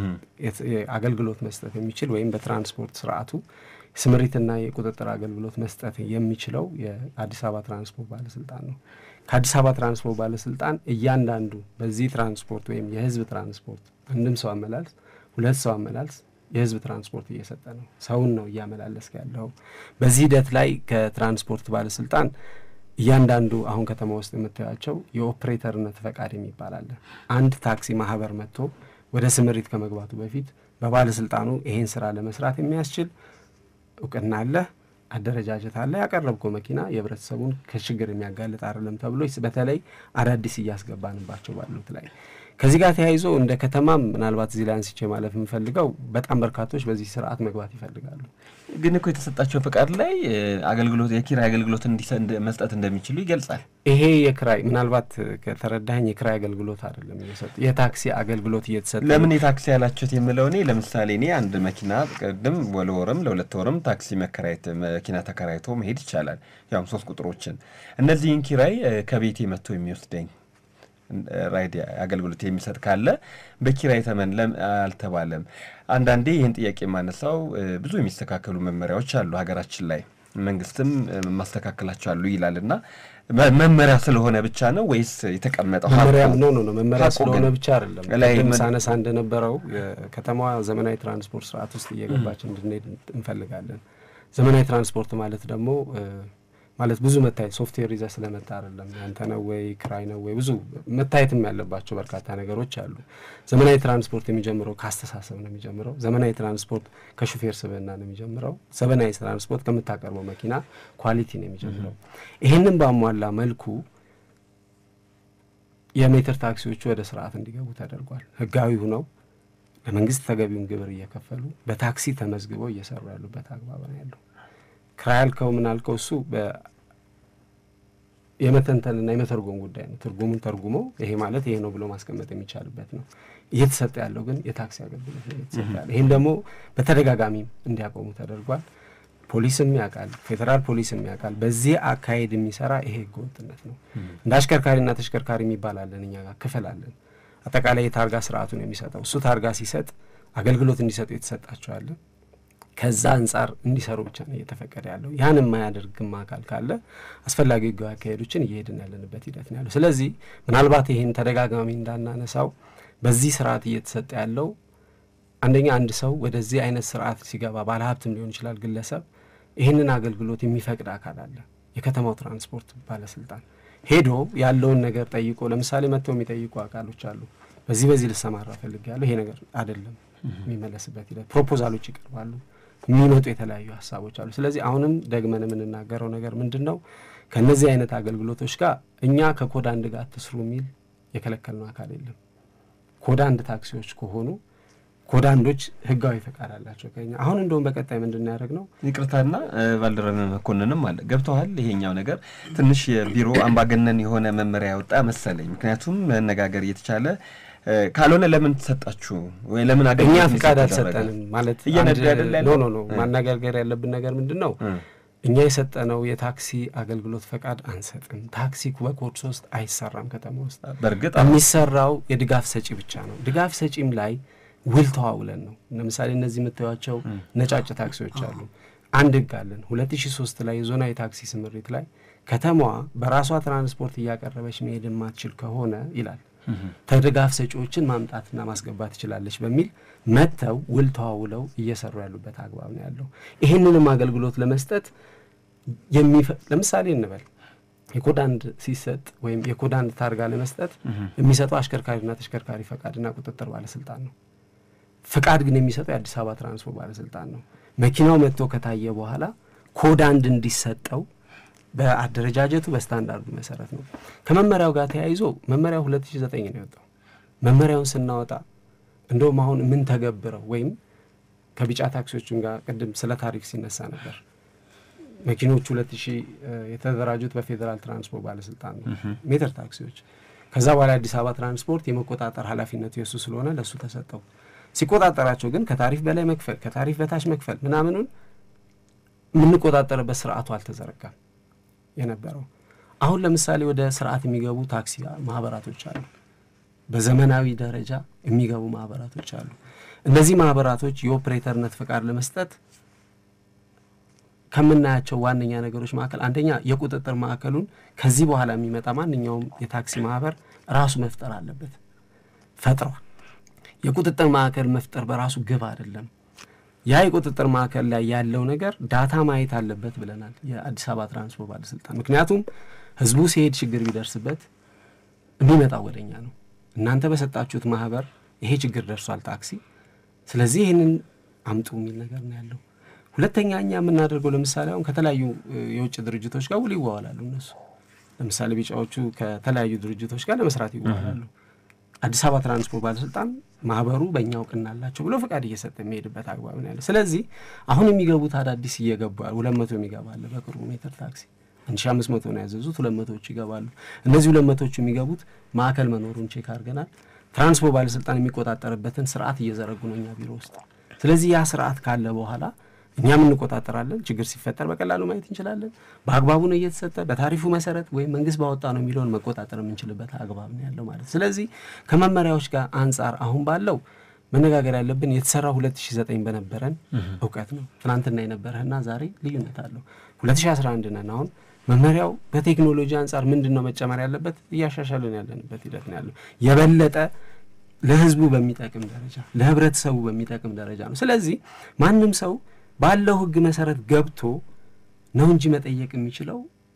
አገልግሎት መስጠት የሚችል ወይም በትራንስፖርት ስርዓቱ ስምሪትና የቁጥጥር አገልግሎት መስጠት የሚችለው የአዲስ አበባ ትራንስፖርት ባለስልጣን ነው። ከአዲስ አበባ ትራንስፖርት ባለስልጣን እያንዳንዱ በዚህ ትራንስፖርት ወይም የህዝብ ትራንስፖርት አንድም ሰው አመላልስ ሁለት ሰው አመላልስ የህዝብ ትራንስፖርት እየሰጠ ነው። ሰውን ነው እያመላለስ ያለው። በዚህ ሂደት ላይ ከትራንስፖርት ባለስልጣን እያንዳንዱ አሁን ከተማ ውስጥ የምታያቸው የኦፕሬተርነት ፈቃድ የሚባል አለ። አንድ ታክሲ ማህበር መጥቶ ወደ ስምሪት ከመግባቱ በፊት በባለስልጣኑ ይሄን ስራ ለመስራት የሚያስችል እውቅና አለ፣ አደረጃጀት አለ። ያቀረብከው መኪና የህብረተሰቡን ከችግር የሚያጋልጥ አይደለም ተብሎ በተለይ አዳዲስ እያስገባንባቸው ባሉት ላይ ከዚህ ጋር ተያይዞ እንደ ከተማም ምናልባት እዚህ ላይ አንስቼ ማለፍ የምፈልገው በጣም በርካቶች በዚህ ስርዓት መግባት ይፈልጋሉ። ግን እኮ የተሰጣቸው ፈቃድ ላይ አገልግሎት የኪራይ አገልግሎት እንዲሰጥ መስጠት እንደሚችሉ ይገልጻል። ይሄ የኪራይ ምናልባት ከተረዳኝ የኪራይ አገልግሎት አይደለም እየሰጠ የታክሲ አገልግሎት እየተሰጠ ለምን የታክሲ ያላችሁት የምለው እኔ ለምሳሌ እኔ አንድ መኪና ቀደም ወለወረም ለሁለት ወረም ታክሲ መከራየት መኪና ተከራይቶ መሄድ ይቻላል። ያው ሶስት ቁጥሮችን እነዚህን ኪራይ ከቤቴ መጥቶ የሚወስደኝ ራይድ አገልግሎት የሚሰጥ ካለ በኪራይ ተመን አልተባለም። አንዳንዴ ይህን ጥያቄ ማነሳው ብዙ የሚስተካከሉ መመሪያዎች አሉ ሀገራችን ላይ መንግስትም ማስተካከላቸው አሉ ይላልና መመሪያ ስለሆነ ብቻ ነው ወይስ የተቀመጠው መመሪያ ነው? ነው ነው መመሪያ ስለሆነ ብቻ አይደለም። ለምን ሳነሳ እንደነበረው ከተማዋ ዘመናዊ ትራንስፖርት ስርዓት ውስጥ እየገባች እንድንሄድ እንፈልጋለን። ዘመናዊ ትራንስፖርት ማለት ደግሞ ማለት ብዙ መታየት ሶፍትዌር ይዘህ ስለመጣ አይደለም ያንተ ነው ወይ ክራይ ነው ወይ ብዙ መታየትም ያለባቸው በርካታ ነገሮች አሉ። ዘመናዊ ትራንስፖርት የሚጀምረው ከአስተሳሰብ ነው የሚጀምረው። ዘመናዊ ትራንስፖርት ከሹፌር ስብዕና ነው የሚጀምረው። ዘመናዊ ትራንስፖርት ከምታቀርበው መኪና ኳሊቲ ነው የሚጀምረው። ይሄንን ባሟላ መልኩ የሜትር ታክሲዎቹ ወደ ስርዓት እንዲገቡ ተደርጓል። ህጋዊ ሆነው ለመንግስት ተገቢውን ግብር እየከፈሉ በታክሲ ተመዝግበው እየሰሩ ያሉበት አግባብ ነው ያለው። ክራይልከው ምን አልከው እሱ በየመተንተንና የመተርጎም ጉዳይ ነው። ትርጉሙን ተርጉሞ ይሄ ማለት ይሄ ነው ብሎ ማስቀመጥ የሚቻልበት ነው። እየተሰጠ ያለው ግን የታክሲ አገልግሎት ነው እየተሰጠ ያለው። ይሄን ደግሞ በተደጋጋሚ እንዲያቆሙ ተደርጓል። ፖሊስም ያውቃል፣ ፌደራል ፖሊስም ያውቃል። በዚህ አካሄድ የሚሰራ ይሄ ህገወጥነት ነው። እንደ አሽከርካሪና ተሽከርካሪ የሚባላለን እኛ ጋር ክፍል አለን። አጠቃላይ የታርጋ ስርዓቱን የሚሰጠው እሱ ታርጋ ሲሰጥ አገልግሎት እንዲሰጡ የተሰጣቸው አለ። ከዛ አንፃር እንዲሰሩ ብቻ ነው እየተፈቀደ ያለው። ያን የማያደርግም አካል ካለ አስፈላጊ ህጋዊ አካሄዶችን እየሄድን ያለንበት ሂደት ነው ያለው። ስለዚህ ምናልባት ይሄን ተደጋጋሚ እንዳናነሳው በዚህ ስርዓት እየተሰጠ ያለው አንደኛ አንድ ሰው ወደዚህ አይነት ስርዓት ሲገባ ባለሀብትም ሊሆን ይችላል ግለሰብ ይሄንን አገልግሎት የሚፈቅድ አካል አለ። የከተማው ትራንስፖርት ባለስልጣን ሄዶ ያለውን ነገር ጠይቆ ለምሳሌ መጥተው የሚጠይቁ አካሎች አሉ። በዚህ በዚህ ልሰማራ ፈልጋለሁ ይሄ ነገር አይደለም የሚመለስበት ሂደት ፕሮፖዛሎች ይቀርባሉ። የሚመጡ የተለያዩ ሐሳቦች አሉ። ስለዚህ አሁንም ደግመን የምንናገረው ነገር ምንድነው ከነዚህ አይነት አገልግሎቶች ጋር እኛ ከኮድ አንድ ጋር ተስሩ የሚል የከለከልነው አካል የለም። ኮድ አንድ ታክሲዎች ከሆኑ ኮድ አንዶች ህጋዊ ፈቃድ አላቸው ከኛ። አሁን እንደውም በቀጣይ ምንድነው ያደረግነው ይቅርታና ባልደረበ መኮንንም አለ ገብተዋል። ይሄኛው ነገር ትንሽ የቢሮ አምባገነን የሆነ መመሪያ ያወጣ መሰለኝ። ምክንያቱም መነጋገር እየተቻለ ካልሆነ ለምን ተሰጣችሁ ወይ ለምን አገኘ እኛ ፈቃድ አልሰጠንም ማለት ኖ ኖ ኖ ማናገር ያለብን ነገር ምንድነው እኛ የሰጠነው የታክሲ አገልግሎት ፈቃድ አንሰጥም። ታክሲ በኮድ ሶስት አይሰራም ከተማ ውስጥ። በርግጥ የሚሰራው የድጋፍ ሰጪ ብቻ ነው። ድጋፍ ሰጪም ላይ ውል ተዋውለን ነው። ለምሳሌ እነዚህ የምታዩቸው ነጫጭ ታክሲዎች አሉ። አንድ ህግ አለን ሁለት ሺህ ሶስት ላይ ዞናዊ ታክሲ ስምሪት ላይ ከተማዋ በራሷ ትራንስፖርት እያቀረበች መሄድ ማትችል ከሆነ ይላል ተደጋፍ ሰጪዎችን ማምጣትና ማስገባት ይችላልሽ በሚል መተው ውል ተዋውለው እየሰሩ ያሉበት አግባብ ነው ያለው። ይሄንንም አገልግሎት ለመስጠት ለምሳሌ እንበል የኮድ አንድ ሲሰጥ ወይም የኮድ አንድ ታርጋ ለመስጠት የሚሰጠው አሽከርካሪና ተሽከርካሪ ፈቃድና ቁጥጥር ባለስልጣን ነው። ፈቃድ ግን የሚሰጠው የአዲስ አበባ ትራንስፖርት ባለስልጣን ነው። መኪናው መጥቶ ከታየ በኋላ ኮድ አንድ እንዲሰጠው በአደረጃጀቱ በስታንዳርዱ መሰረት ነው። ከመመሪያው ጋር ተያይዞ መመሪያው ሁለት ሺህ ዘጠኝ ነው የወጣው። መመሪያውን ስናወጣ እንደውም አሁን ምን ተገብረው ወይም ከቢጫ ታክሲዎችም ጋር ቀደም ስለ ታሪክ ሲነሳ ነበር። መኪኖቹ ሁለት ሺህ የተደራጁት በፌደራል ትራንስፖርት ባለስልጣን ነው ሜትር ታክሲዎች። ከዛ በኋላ አዲስ አበባ ትራንስፖርት የመቆጣጠር ኃላፊነቱ የሱ ስለሆነ ለሱ ተሰጠው። ሲቆጣጠራቸው ግን ከታሪፍ በላይ መክፈል ከታሪፍ በታች መክፈል ምናምኑን ምን ቆጣጠረበት ስርዓቱ አልተዘረጋም የነበረው። አሁን ለምሳሌ ወደ ስርዓት የሚገቡ ታክሲ ማህበራቶች አሉ። በዘመናዊ ደረጃ የሚገቡ ማህበራቶች አሉ። እነዚህ ማህበራቶች የኦፕሬተርነት ፈቃድ ለመስጠት ከምናያቸው ዋነኛ ነገሮች ማከል አንደኛ የቁጥጥር ማዕከሉን ከዚህ በኋላ የሚመጣ ማንኛውም የታክሲ ማህበር ራሱ መፍጠር አለበት። ፈጥሯል። የቁጥጥር ማዕከል መፍጠር በራሱ ግብ አይደለም። ያ የቁጥጥር ማዕከል ላይ ያለው ነገር ዳታ ማየት አለበት ብለናል የአዲስ አበባ ትራንስፖርት ባለስልጣን። ምክንያቱም ህዝቡ ሲሄድ ችግር ቢደርስበት የሚመጣው ወደኛ ነው። እናንተ በሰጣችሁት ማህበር ይሄ ችግር ደርሷል ታክሲ፣ ስለዚህ ይሄንን አምጡ የሚል ነገር ነው ያለው። ሁለተኛ እኛ የምናደርገው ለምሳሌ አሁን ከተለያዩ የውጭ ድርጅቶች ጋር ውል ይዋዋላሉ እነሱ። ለምሳሌ ቢጫዎቹ ከተለያዩ ድርጅቶች ጋር ለመስራት ይዋዋላሉ። አዲስ አበባ ትራንስፖርት ባለስልጣን ማህበሩ በእኛው ቅናላቸው ብሎ ፈቃድ እየሰጠ የሚሄድበት አግባብ ነው ያለው። ስለዚህ አሁን የሚገቡት አዳዲስ እየገባሉ ሁለት መቶ የሚገባል በቅርቡ ሜትር ታክሲ አንድ ሺህ አምስት መቶ ነው ያዘዙት ሁለት መቶዎች ይገባሉ። እነዚህ ሁለት መቶዎች የሚገቡት ማዕከል መኖሩን ቼክ አድርገናል። ትራንስፖርት ባለስልጣን የሚቆጣጠርበትን ስርዓት እየዘረጉ ነው እኛ ቢሮ ውስጥ። ስለዚህ ያ ስርዓት ካለ በኋላ እኛም እንቆጣጠራለን። ችግር ሲፈጠር በቀላሉ ማየት እንችላለን። በአግባቡ ነው እየተሰጠ በታሪፉ መሰረት ወይ መንግስት ባወጣ ነው የሚለውን መቆጣጠር የምንችልበት አግባብ ነው ያለው ማለት። ስለዚህ ከመመሪያዎች ጋር አንፃር አሁን ባለው መነጋገር ያለብን የተሰራው ሁለት ሺህ ዘጠኝ በነበረን ዕውቀት ነው። ትናንትና የነበረና ዛሬ ልዩነት አለው። ሁለት ሺህ አስራ አንድ ነን አሁን። መመሪያው በቴክኖሎጂ አንፃር ምንድነው መጨመር ያለበት እያሻሻልን ያለንበት ሂደት ነው ያለው። የበለጠ ለህዝቡ በሚጠቅም ደረጃ ለህብረተሰቡ በሚጠቅም ደረጃ ነው። ስለዚህ ማንም ሰው ባለው ህግ መሰረት ገብቶ ነው እንጂ መጠየቅ የሚችለው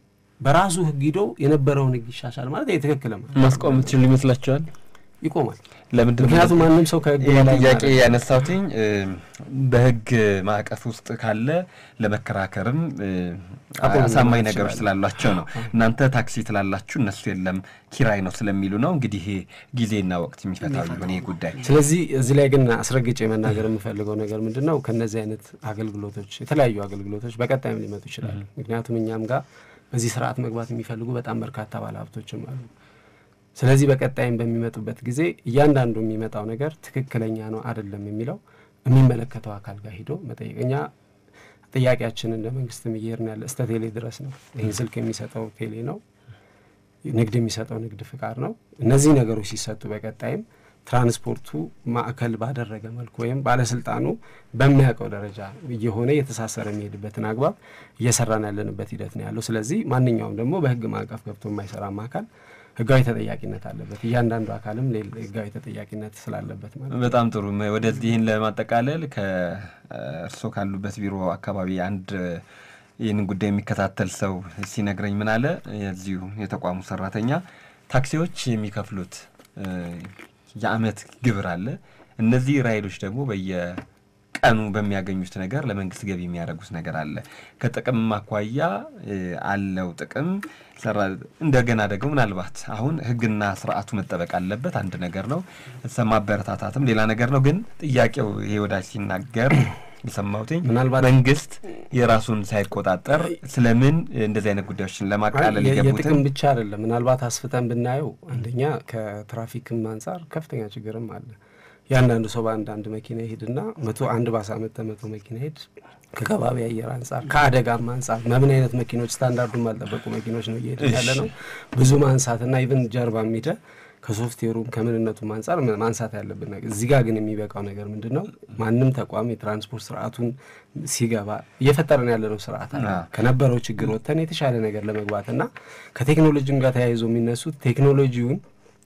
በራሱ ህግ ሂዶ የነበረውን ህግ ይሻሻል ማለት የትክክል ማለት ማስቆም ትችሉ ይመስላችኋል? ይቆማል። ለምንድን ምክንያቱም ማንም ሰው ከህግ በላይ ጥያቄ ያነሳውትኝ በህግ ማዕቀፍ ውስጥ ካለ ለመከራከርም አሳማኝ ነገሮች ስላሏቸው ነው። እናንተ ታክሲ ትላላችሁ እነሱ የለም ኪራይ ነው ስለሚሉ ነው። እንግዲህ ጊዜና ወቅት የሚፈታው ይሆን ይሄ ጉዳይ። ስለዚህ እዚህ ላይ ግን አስረግጬ መናገር የምፈልገው ነገር ምንድነው ከነዚህ አይነት አገልግሎቶች የተለያዩ አገልግሎቶች በቀጣይም ሊመጡ ይችላል። ምክንያቱም እኛም ጋር በዚህ ስርዓት መግባት የሚፈልጉ በጣም በርካታ ባለሀብቶችም አሉ። ስለዚህ በቀጣይም በሚመጡበት ጊዜ እያንዳንዱ የሚመጣው ነገር ትክክለኛ ነው አይደለም የሚለው የሚመለከተው አካል ጋር ሄዶ መጠየቅኛ ጥያቄያችንን ለመንግስትም እየሄድን ያለ እስከ ቴሌ ድረስ ነው። ይሄን ስልክ የሚሰጠው ቴሌ ነው፣ ንግድ የሚሰጠው ንግድ ፍቃድ ነው። እነዚህ ነገሮች ሲሰጡ በቀጣይም ትራንስፖርቱ ማዕከል ባደረገ መልኩ ወይም ባለስልጣኑ በሚያውቀው ደረጃ እየሆነ የተሳሰረ የሚሄድበትን አግባብ እየሰራን ያለንበት ሂደት ነው ያለው። ስለዚህ ማንኛውም ደግሞ በህግ ማዕቀፍ ገብቶ የማይሰራ አካል ህጋዊ ተጠያቂነት አለበት። እያንዳንዱ አካልም ህጋዊ ተጠያቂነት ስላለበት ማለት ነው። በጣም ጥሩ። ወደዚህ ይህን ለማጠቃለል ከእርሶ ካሉበት ቢሮ አካባቢ አንድ ይህንን ጉዳይ የሚከታተል ሰው ሲነግረኝ ምን አለ፣ የዚሁ የተቋሙ ሰራተኛ ታክሲዎች የሚከፍሉት የአመት ግብር አለ። እነዚህ ራይዶች ደግሞ በየቀኑ በሚያገኙት ነገር ለመንግስት ገቢ የሚያደርጉት ነገር አለ። ከጥቅም ማኳያ አለው ጥቅም ሰራ። እንደገና ደግሞ ምናልባት አሁን ህግና ስርዓቱ መጠበቅ አለበት አንድ ነገር ነው፣ ማበረታታትም ሌላ ነገር ነው። ግን ጥያቄው ይሄ ወዳጅ ሲናገር የሰማሁትኝ ምናልባት መንግስት የራሱን ሳይቆጣጠር ስለምን እንደዚህ አይነት ጉዳዮችን ለማቃለል ይገቡት የጥቅም ብቻ አይደለም። ምናልባት አስፍተን ብናየው አንደኛ ከትራፊክም አንፃር ከፍተኛ ችግርም አለ። ያንዳንዱ ሰው በአንድ አንድ መኪና ይሄድና መቶ አንድ ባሳመተ መቶ መኪና ይሄድ ከከባቢ አየር አንፃር ከአደጋም አንፃር ምን አይነት መኪኖች ስታንዳርዱን ማልጠበቁ መኪኖች ነው እየሄድን ያለ ነው። ብዙ ማንሳትና ኢቭን ጀርባ የሚደ ከሶፍትዌሩም ከምንነቱም አንፃር ማንሳት ያለብን ነገር እዚህ ጋር ግን የሚበቃው ነገር ምንድነው ማንም ተቋም የትራንስፖርት ስርዓቱን ሲገባ እየፈጠረን ያለነው ስርዓት አለ ከነበረው ችግር ወጥተን የተሻለ ነገር ለመግባትና ከቴክኖሎጂም ጋር ተያይዞ የሚነሱት ቴክኖሎጂውን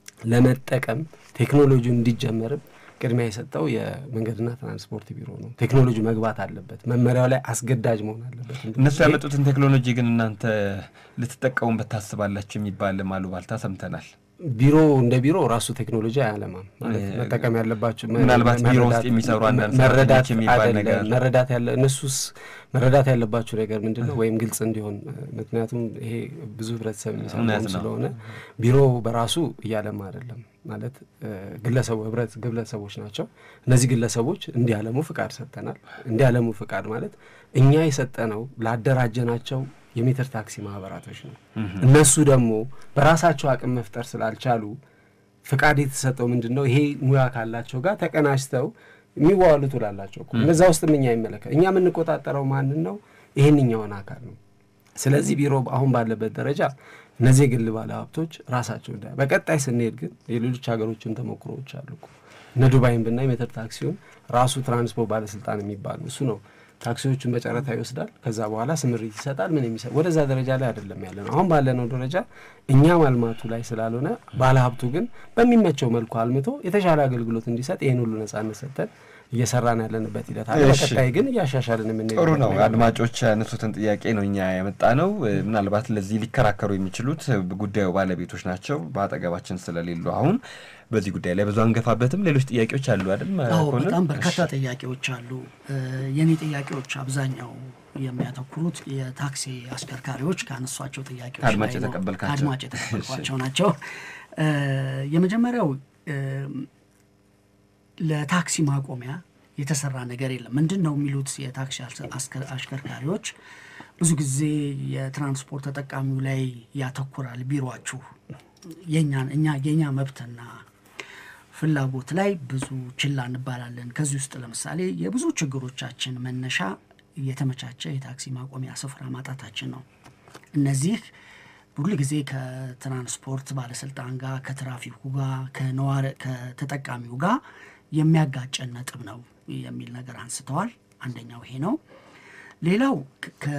ለመጠቀም ቴክኖሎጂውን እንዲጀመርም ቅድሚያ የሰጠው የመንገድና ትራንስፖርት ቢሮ ነው። ቴክኖሎጂ መግባት አለበት፣ መመሪያው ላይ አስገዳጅ መሆን አለበት። እነሱ ያመጡትን ቴክኖሎጂ ግን እናንተ ልትጠቀሙበት ታስባላችሁ የሚባል ማሉባልታ ሰምተናል። ቢሮ እንደ ቢሮ ራሱ ቴክኖሎጂ አያለማም ማለት መጠቀም ያለባችሁ ምናልባት ቢሮ ውስጥ የሚሰሩ አንዳንድ ሰራተኞች የሚባል ነገር መረዳት ያለ እነሱስ መረዳት ያለባችሁ ነገር ምንድነው ወይም ግልጽ እንዲሆን ምክንያቱም ይሄ ብዙ ህብረተሰብ የሚሰራው ስለሆነ ቢሮ በራሱ እያለማ አይደለም ማለት ግለሰቡ ህብረት ግለሰቦች ናቸው። እነዚህ ግለሰቦች እንዲያለሙ ፍቃድ ሰጥተናል። እንዲያለሙ ፍቃድ ማለት እኛ የሰጠነው ላደራጀናቸው የሜትር ታክሲ ማህበራቶች ነው። እነሱ ደግሞ በራሳቸው አቅም መፍጠር ስላልቻሉ ፍቃድ የተሰጠው ምንድነው ይሄ ሙያ ካላቸው ጋር ተቀናጅተው የሚዋሉት ላላቸው እኮ እነዛ ውስጥ ምንኛ ይመለከ እኛ ምን ቆጣጣራው ማን ነው ይሄንኛውን አካል ነው። ስለዚህ ቢሮ አሁን ባለበት ደረጃ እነዚህ ግል ባለሀብቶች ራሳቸው እንደ በቀጣይ ስንሄድ ግን የሌሎች ሀገሮችን ተሞክሮዎች አሉ እኮ እነ ዱባይን ብናይ ሜትር ታክሲውን ራሱ ትራንስፖርት ባለስልጣን የሚባል እሱ ነው ታክሲዎችን በጨረታ ይወስዳል። ከዛ በኋላ ስምሪት ይሰጣል። ምን የሚሰጥ ወደዛ ደረጃ ላይ አይደለም ያለነው። አሁን ባለነው ደረጃ እኛ ማልማቱ ላይ ስላልሆነ ባለሀብቱ ግን በሚመቸው መልኩ አልምቶ የተሻለ አገልግሎት እንዲሰጥ ይሄን ሁሉ ነፃነት ሰጥተን እየሰራን ያለንበት ሂደት አለ። በቀጣይ ግን እያሻሻልን ምን ጥሩ ነው። አድማጮች ያነሱትን ጥያቄ ነው እኛ ያመጣ ነው። ምናልባት ለዚህ ሊከራከሩ የሚችሉት ጉዳዩ ባለቤቶች ናቸው በአጠገባችን ስለሌሉ አሁን በዚህ ጉዳይ ላይ ብዙ አንገፋበትም። ሌሎች ጥያቄዎች አሉ አይደል? አዎ በጣም በርካታ ጥያቄዎች አሉ። የኔ ጥያቄዎች አብዛኛው የሚያተኩሩት የታክሲ አሽከርካሪዎች ካነሷቸው ጥያቄዎች ላይ አድማጭ ተቀበልካቸው አድማጭ ተቀበልኳቸው ናቸው። የመጀመሪያው ለታክሲ ማቆሚያ የተሰራ ነገር የለም ምንድነው የሚሉት የታክሲ አሽከርካሪዎች ብዙ ጊዜ የትራንስፖርት ተጠቃሚው ላይ ያተኩራል ቢሮአችሁ የኛን እኛ የኛ መብትና ፍላጎት ላይ ብዙ ችላ እንባላለን። ከዚህ ውስጥ ለምሳሌ የብዙ ችግሮቻችን መነሻ የተመቻቸ የታክሲ ማቆሚያ ስፍራ ማጣታችን ነው። እነዚህ ሁሉ ጊዜ ከትራንስፖርት ባለስልጣን ጋር ከትራፊኩ ጋር ከነዋሪ ከተጠቃሚው ጋር የሚያጋጨን ነጥብ ነው የሚል ነገር አንስተዋል። አንደኛው ይሄ ነው። ሌላው ከ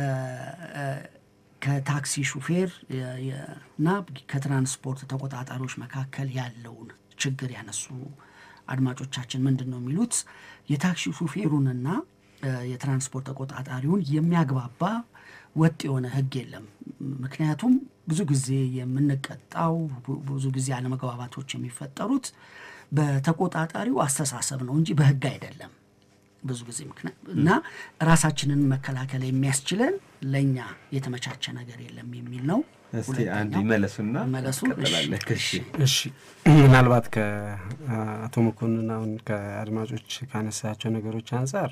ከታክሲ ሹፌር እና ከትራንስፖርት ተቆጣጣሪዎች መካከል ያለውን ችግር ያነሱ አድማጮቻችን ምንድነው የሚሉት የታክሲ ሹፌሩንና የትራንስፖርት ተቆጣጣሪውን የሚያግባባ ወጥ የሆነ ህግ የለም። ምክንያቱም ብዙ ጊዜ የምንቀጣው ብዙ ጊዜ አለመግባባቶች የሚፈጠሩት በተቆጣጣሪው አስተሳሰብ ነው እንጂ በህግ አይደለም ብዙ ጊዜ ምክንያት እና ራሳችንን መከላከል የሚያስችለን ለኛ የተመቻቸ ነገር የለም የሚል ነው። እስቲ አንድ ይመለሱና መለሱ እሺ እሺ ምናልባት ከአቶ መኮንን አሁን ከአድማጮች ካነሳቸው ነገሮች አንፃር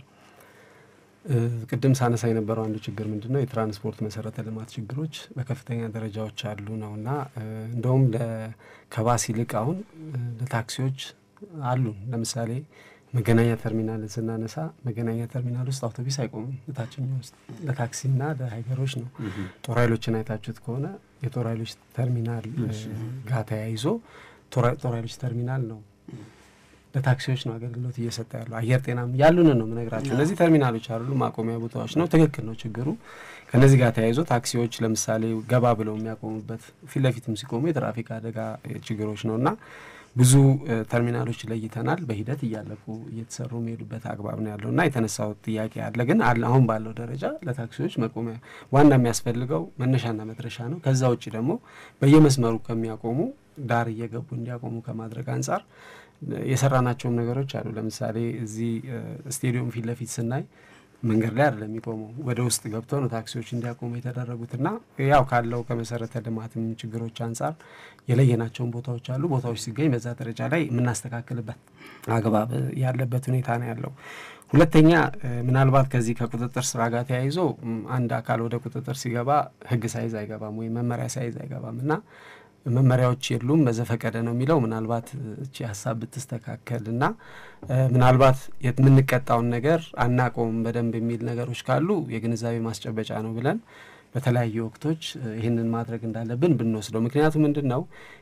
ቅድም ሳነሳ የነበረው አንዱ ችግር ምንድነው የትራንስፖርት መሰረተ ልማት ችግሮች በከፍተኛ ደረጃዎች አሉ ነውና እንደውም ለከባሲ ልቅ አሁን ለታክሲዎች አሉ ለምሳሌ መገናኛ ተርሚናል ስናነሳ መገናኛ ተርሚናል ውስጥ አውቶቡስ አይቆምም ለታችኛው ውስጥ ለታክሲና ለሃይገሮች ነው ጦር ኃይሎችን አይታችሁት ከሆነ የጦር ኃይሎች ተርሚናል ጋር ተያይዞ ጦር ኃይሎች ተርሚናል ነው ለታክሲዎች ነው አገልግሎት እየሰጠ ያለው አየር ጤናም ያሉን ነው ምነግራችሁ እነዚህ ተርሚናሎች አይደሉ ማቆሚያ ቦታዎች ነው ትክክል ነው ችግሩ ከነዚህ ጋር ተያይዞ ታክሲዎች ለምሳሌ ገባ ብለው የሚያቆሙበት ፊት ለፊትም ሲቆሙ የትራፊክ አደጋ ችግሮች ነውና ብዙ ተርሚናሎች ለይተናል በሂደት እያለቁ እየተሰሩ የሚሄዱበት አግባብ ነው ያለውና የተነሳው ጥያቄ አለ ግን አሁን ባለው ደረጃ ለታክሲዎች መቆሚያ ዋና የሚያስፈልገው መነሻና መድረሻ ነው ከዛ ውጪ ደግሞ በየመስመሩ ከሚያቆሙ ዳር እየገቡ እንዲያቆሙ ከማድረግ አንፃር የሰራናቸው ነገሮች አሉ ለምሳሌ እዚህ ስቴዲየም ፊት ለፊት ስናይ መንገድ ላይ አይደለም የሚቆመው ወደ ውስጥ ገብተው ነው ታክሲዎች እንዲያቆሙ የተደረጉትና ያው ካለው ከመሰረተ ልማትም ችግሮች አንፃር የለየናቸው ቦታዎች አሉ ቦታዎች ሲገኝ በዛ ደረጃ ላይ ምናስተካክልበት አግባብ ያለበት ሁኔታ ነው ያለው ሁለተኛ ምናልባት ከዚህ ከቁጥጥር ስራ ጋር ተያይዞ አንድ አካል ወደ ቁጥጥር ሲገባ ህግ ሳይዝ አይገባም ወይ መመሪያ ሳይዝ አይገባምና መመሪያዎች የሉም በዘፈቀደ ነው የሚለው ምናልባት እቺ ሐሳብ ብትስተካከልና ምናልባት የምንቀጣውን ነገር አናቆም በደንብ የሚል ነገሮች ካሉ የግንዛቤ ማስጨበጫ ነው ብለን በተለያዩ ወቅቶች ይሄንን ማድረግ እንዳለብን ብንወስደው ምክንያቱም ምንድነው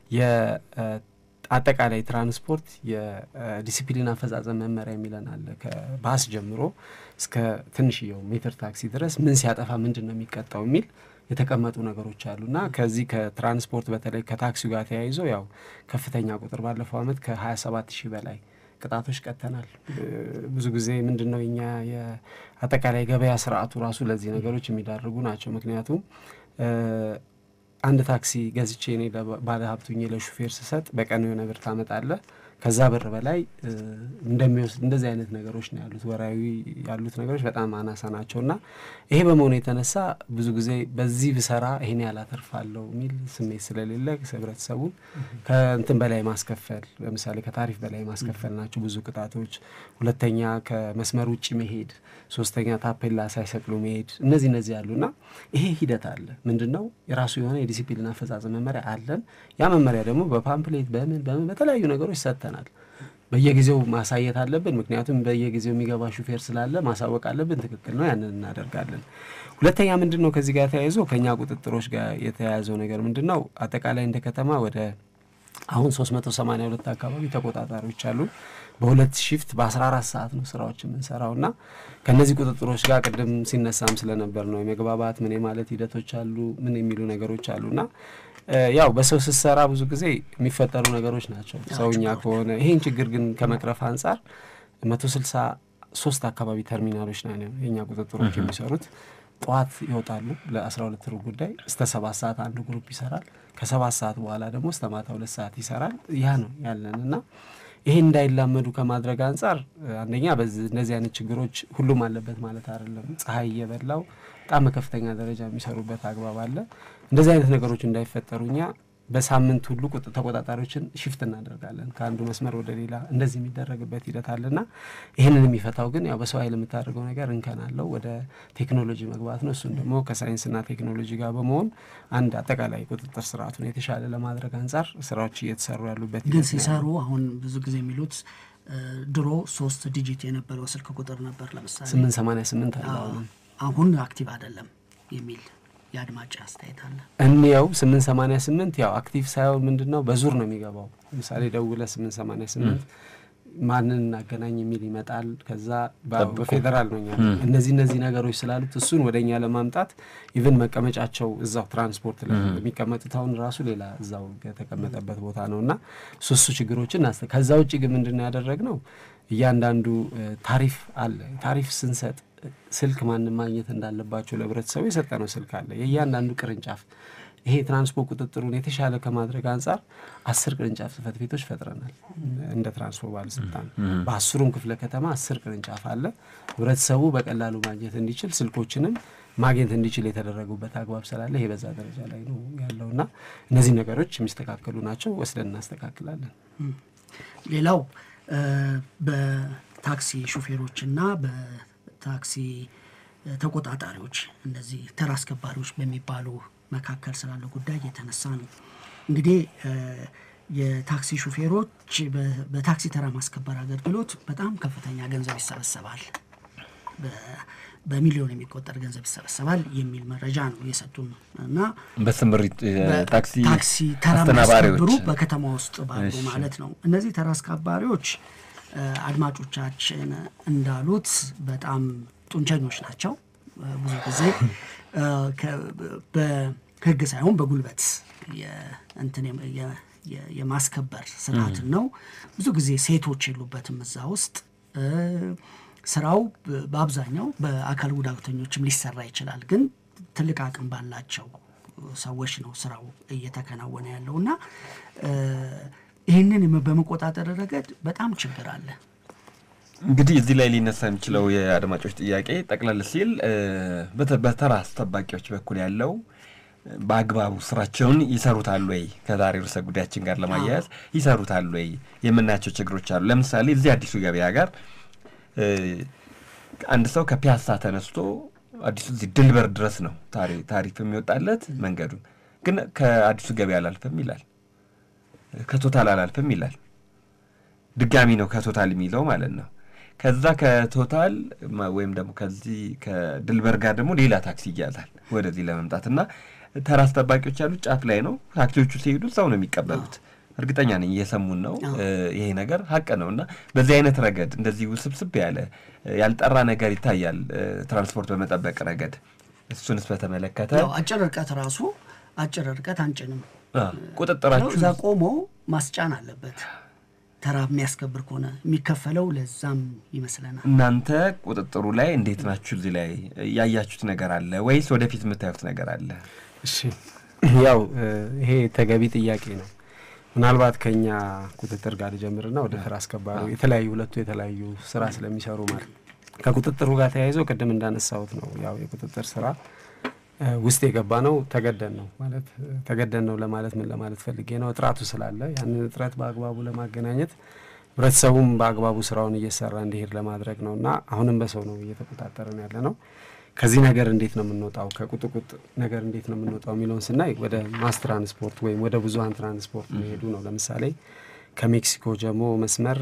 የአጠቃላይ ትራንስፖርት የዲሲፕሊን አፈጻጸም መመሪያ የሚለን አለ ከባስ ጀምሮ እስከ ትንሽየው ሜትር ታክሲ ድረስ ምን ሲያጠፋ ምንድነው የሚቀጣው የሚል የተቀመጡ ነገሮች አሉና ከዚህ ከትራንስፖርት በተለይ ከታክሲው ጋር ተያይዞ ያው ከፍተኛ ቁጥር ባለፈው አመት ከ27000 በላይ ቅጣቶች ቀተናል ብዙ ጊዜ ምንድነው እኛ የአጠቃላይ ገበያ ስርዓቱ ራሱ ለዚህ ነገሮች የሚዳርጉ ናቸው ምክንያቱም አንድ ታክሲ ገዝቼ እኔ ባለ ሀብቱኝ ለሹፌር ስሰጥ በቀን የሆነ ብር ታመጣለ ከዛ ብር በላይ እንደሚወስድ እንደዚህ አይነት ነገሮች ነው ያሉት ወራዊ ያሉት ነገሮች በጣም አናሳ ናቸውና ይሄ በመሆኑ የተነሳ ብዙ ጊዜ በዚህ ብሰራ ይሄን ያላተርፋለው ሚል ስሜት ስለሌለ ህብረተሰቡ ከእንትን በላይ ማስከፈል ለምሳሌ ከታሪፍ በላይ ማስከፈል ናቸው ብዙ ቅጣቶች ሁለተኛ ከመስመር ውጪ መሄድ ሶስተኛ ታፔላ ሳይሰቅሉ መሄድ እነዚህ እነዚህ ያሉና ይሄ ሂደት አለ ምንድነው የራሱ የሆነ የዲሲፕሊን አፈጻጸም መመሪያ አለን ያ መመሪያ ደግሞ በፓምፕሌት በምን በምን በተለያዩ ነገሮች ሰጥተናል በየጊዜው ማሳየት አለብን ምክንያቱም በየጊዜው የሚገባ ሹፌር ስላለ ማሳወቅ አለብን ትክክል ነው ያንን እናደርጋለን ሁለተኛ ምንድነው ከዚህ ጋር ተያይዞ ከኛ ቁጥጥሮች ጋር የተያያዘው ነገር ምንድነው አጠቃላይ እንደ ከተማ ወደ አሁን ሶስት መቶ ሰማንያ ሁለት አካባቢ ተቆጣጣሪዎች አሉ በሁለት ሺፍት በ14 ሰዓት ነው ስራዎችን እንሰራውና ከነዚህ ቁጥጥሮች ጋር ቀደም ሲነሳም ስለነበር ነው የመግባባት ምን ማለት ሂደቶች አሉ ምን የሚሉ ነገሮች አሉና ያው በሰው ሲሰራ ብዙ ጊዜ የሚፈጠሩ ነገሮች ናቸው ሰውኛ ከሆነ ይሄን ችግር ግን ከመቅረፍ አንፃር መቶ ስልሳ ሶስት አካባቢ ተርሚናሎች ናቸው የኛ ቁጥጥሮች የሚሰሩት ጧት ይወጣሉ ለ12 ሩብ ጉዳይ እስከ ሰባት ሰዓት አንድ ግሩፕ ይሰራል ከሰባት ሰዓት በኋላ ደግሞ እስከ ማታ ሁለት ሰዓት ይሰራል ያ ነው ያለንና ይሄ እንዳይላመዱ ከማድረግ አንፃር አንደኛ በዚህ እነዚህ አይነት ችግሮች ሁሉም አለበት ማለት አይደለም ፀሐይ እየበላው በጣም ከፍተኛ ደረጃ የሚሰሩበት አግባብ አለ እንደዚህ አይነት ነገሮች እንዳይፈጠሩኛ በሳምንት ሁሉ ተቆጣጣሪዎችን ሽፍት እናደርጋለን ከአንዱ መስመር ወደ ሌላ እንደዚህ የሚደረግበት ሂደት አለና ይሄንን የሚፈታው ግን ያው በሰው ኃይል የምታደርገው ነገር እንከናለው ወደ ቴክኖሎጂ መግባት ነው እሱን ደግሞ ከሳይንስና ቴክኖሎጂ ጋር በመሆን አንድ አጠቃላይ ቁጥጥር ስርዓቱን የተሻለ ለማድረግ አንፃር ስራዎች እየተሰሩ ያሉበት ግን ሲሰሩ አሁን ብዙ ጊዜ የሚሉት ድሮ ሶስት ዲጂት የነበረው ስልክ ቁጥር ነበር ለምሳሌ ስምንት ሰማንያ ስምንት አለ አሁን አክቲቭ አይደለም የሚል ያድማጭ አስተያየት አለ እንየው ስምንት ሰማንያ ስምንት ያው አክቲቭ ሳይሆን ምንድነው በዙር ነው የሚገባው ለምሳሌ ደውለ ስምንት ሰማንያ ስምንት ማንን እናገናኝ የሚል ይመጣል ከዛ በፌደራል ነው ያለው እነዚህ እነዚህ ነገሮች ስላሉት እሱን ወደኛ ለማምጣት ኢቭን መቀመጫቸው እዛው ትራንስፖርት ላይ የሚቀመጡት አሁን ራሱ ሌላ እዛው የተቀመጠበት ቦታ ነውና ሶስቱ ችግሮችን ከዛ ውጪ ግን ምንድነው ያደረግነው እያንዳንዱ ታሪፍ አለ ታሪፍ ስንሰጥ ስልክ ማንም ማግኘት እንዳለባቸው ለህብረተሰቡ የሰጠነው ስልክ አለ። የእያንዳንዱ ቅርንጫፍ ይሄ ትራንስፖርት ቁጥጥሩን የተሻለ ከማድረግ አንጻር አስር ቅርንጫፍ ጽህፈት ቤቶች ፈጥረናል። እንደ ትራንስፖርት ባለስልጣን በአስሩም ክፍለ ከተማ አስር ቅርንጫፍ አለ። ህብረተሰቡ በቀላሉ ማግኘት እንዲችል ስልኮችንም ማግኘት እንዲችል የተደረጉበት አግባብ ስላለ ይሄ በዛ ደረጃ ላይ ነው ያለውና እነዚህ ነገሮች የሚስተካከሉ ናቸው። ወስደን እናስተካክላለን። ሌላው በታክሲ ሹፌሮችና በታክሲ ተቆጣጣሪዎች እነዚህ ተራ አስከባሪዎች በሚባሉ መካከል ስላለው ጉዳይ የተነሳ ነው። እንግዲህ የታክሲ ሹፌሮች በታክሲ ተራ ማስከበር አገልግሎት በጣም ከፍተኛ ገንዘብ ይሰበሰባል፣ በሚሊዮን የሚቆጠር ገንዘብ ይሰበሰባል የሚል መረጃ ነው የሰጡን እና በስምሪት ታክሲ ታክሲ ተራ ማስከበሩ በከተማ ውስጥ ባሉ ማለት ነው። እነዚህ ተራ አስከባሪዎች አድማጮቻችን እንዳሉት በጣም ጡንቸኞች ናቸው። ብዙ ጊዜ በህግ ሳይሆን በጉልበት የእንትን የማስከበር ስርዓትን ነው። ብዙ ጊዜ ሴቶች የሉበትም እዛ ውስጥ። ስራው በአብዛኛው በአካል ጉዳተኞችም ሊሰራ ይችላል፣ ግን ትልቅ አቅም ባላቸው ሰዎች ነው ስራው እየተከናወነ ያለውና ይህንን በመቆጣጠር ረገድ በጣም ችግር አለ። እንግዲህ እዚህ ላይ ሊነሳ የሚችለው የአድማጮች ጥያቄ ጠቅለል ሲል በተራ አስጠባቂዎች በኩል ያለው በአግባቡ ስራቸውን ይሰሩታል ወይ፣ ከዛሬ ርዕሰ ጉዳያችን ጋር ለማያያዝ ይሰሩታል ወይ የምናያቸው ችግሮች አሉ። ለምሳሌ እዚህ አዲሱ ገበያ ጋር አንድ ሰው ከፒያሳ ተነስቶ አዲሱ እዚህ ድልበር ድረስ ነው ታሪፍ የሚወጣለት መንገዱን፣ ግን ከአዲሱ ገበያ አላልፈም ይላል፣ ከቶታል አላልፈም ይላል። ድጋሚ ነው ከቶታል የሚለው ማለት ነው። ከዛ ከቶታል ወይም ደግሞ ከዚህ ከድልበር ጋር ደግሞ ሌላ ታክሲ ይያዛል ወደዚህ ለመምጣትና ተራ አስጠባቂዎች ያሉት ጫፍ ላይ ነው። ታክሲዎቹ ሲሄዱ እዛው ነው የሚቀበሉት። እርግጠኛ ነኝ እየሰሙን ነው። ይሄ ነገር ሀቅ ነውና በዚህ አይነት ረገድ እንደዚህ ውስብስብ ያለ ያልጠራ ነገር ይታያል ትራንስፖርት በመጠበቅ ረገድ። እሱንስ በተመለከተ ያው አጭር ርቀት ራሱ አጭር ርቀት አንጭንም ቁጥጥራችሁ እዛ ቆሞ ማስጫን አለበት። ተራ የሚያስከብር ከሆነ የሚከፈለው ለዛም ይመስለናል። እናንተ ቁጥጥሩ ላይ እንዴት ናችሁ? እዚህ ላይ ያያችሁት ነገር አለ ወይስ ወደፊት የምታዩት ነገር አለ? እሺ ያው ይሄ ተገቢ ጥያቄ ነው። ምናልባት ከኛ ቁጥጥር ጋር ጀምርና ወደ ተራ አስከባሪው የተለያዩ ሁለቱ የተለያዩ ስራ ስለሚሰሩ ማለት ከቁጥጥሩ ጋር ተያይዞ ቀደም እንዳነሳሁት ነው። ያው የቁጥጥር ስራ ውስጥ የገባ ነው ተገደን ነው ማለት ተገደን ነው ለማለት ምን ለማለት ፈልጌ ነው፣ እጥራቱ ስላለ ያንን እጥረት በአግባቡ ለማገናኘት ህብረተሰቡም በአግባቡ ስራውን እየሰራ እንዲሄድ ለማድረግ ነውና አሁንም በሰው ነው እየተቆጣጠረን ያለ ነው። ከዚህ ነገር እንዴት ነው የምንወጣው፣ ከቁጥቁጥ ነገር እንዴት ነው የምንወጣው የሚለውን ስናይ ወደ ማስ ትራንስፖርት ወይም ወደ ብዙሃን ትራንስፖርት መሄዱ ነው። ለምሳሌ ከሜክሲኮ ጀሞ መስመር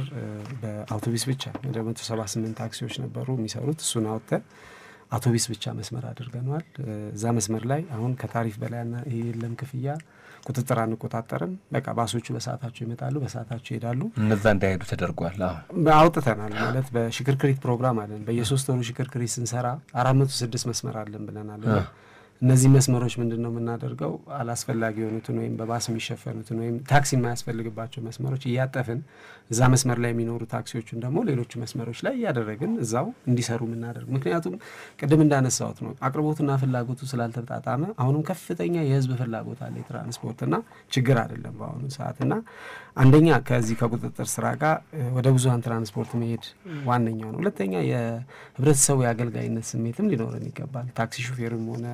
በአውቶቡስ ብቻ ወደ መቶ ሰባ ስምንት ታክሲዎች ነበሩ የሚሰሩት። እሱን አውጥተን አውቶቡስ ብቻ መስመር አድርገናል። እዛ መስመር ላይ አሁን ከታሪፍ በላይና የለም ክፍያ ቁጥጥር አንቆጣጠርም። በቃ ባሶቹ በሰዓታቸው ይመጣሉ፣ በሰዓታቸው ይሄዳሉ። እነዛ እንዳይሄዱ ተደርጓል። አዎ አውጥተናል። ማለት በሽክርክሪት ፕሮግራም አለን። በየሶስት ወሩ ሽክርክሪት ስንሰራ አራት መቶ ስድስት መስመር አለን ብለናል። እነዚህ መስመሮች ምንድነው የምናደርገው? አላስፈላጊ የሆኑትን ወይም በባስ የሚሸፈኑትን ወይም ታክሲ የማያስፈልግባቸው መስመሮች እያጠፍን እዛ መስመር ላይ የሚኖሩ ታክሲዎችን ደግሞ ሌሎቹ መስመሮች ላይ እያደረግን እዛው እንዲሰሩ የምናደርግ። ምክንያቱም ቅድም እንዳነሳሁት ነው አቅርቦትና ፍላጎቱ ስላልተጣጣመ አሁንም ከፍተኛ የህዝብ ፍላጎት አለ የትራንስፖርትና ችግር አይደለም በአሁኑ ሰዓትና አንደኛ ከዚህ ከቁጥጥር ስራ ጋር ወደ ብዙሃን ትራንስፖርት መሄድ ዋነኛው ነው። ሁለተኛ የህብረተሰቡ የአገልጋይነት ስሜትም ሊኖረን ይገባል። ታክሲ ሹፌርም ሆነ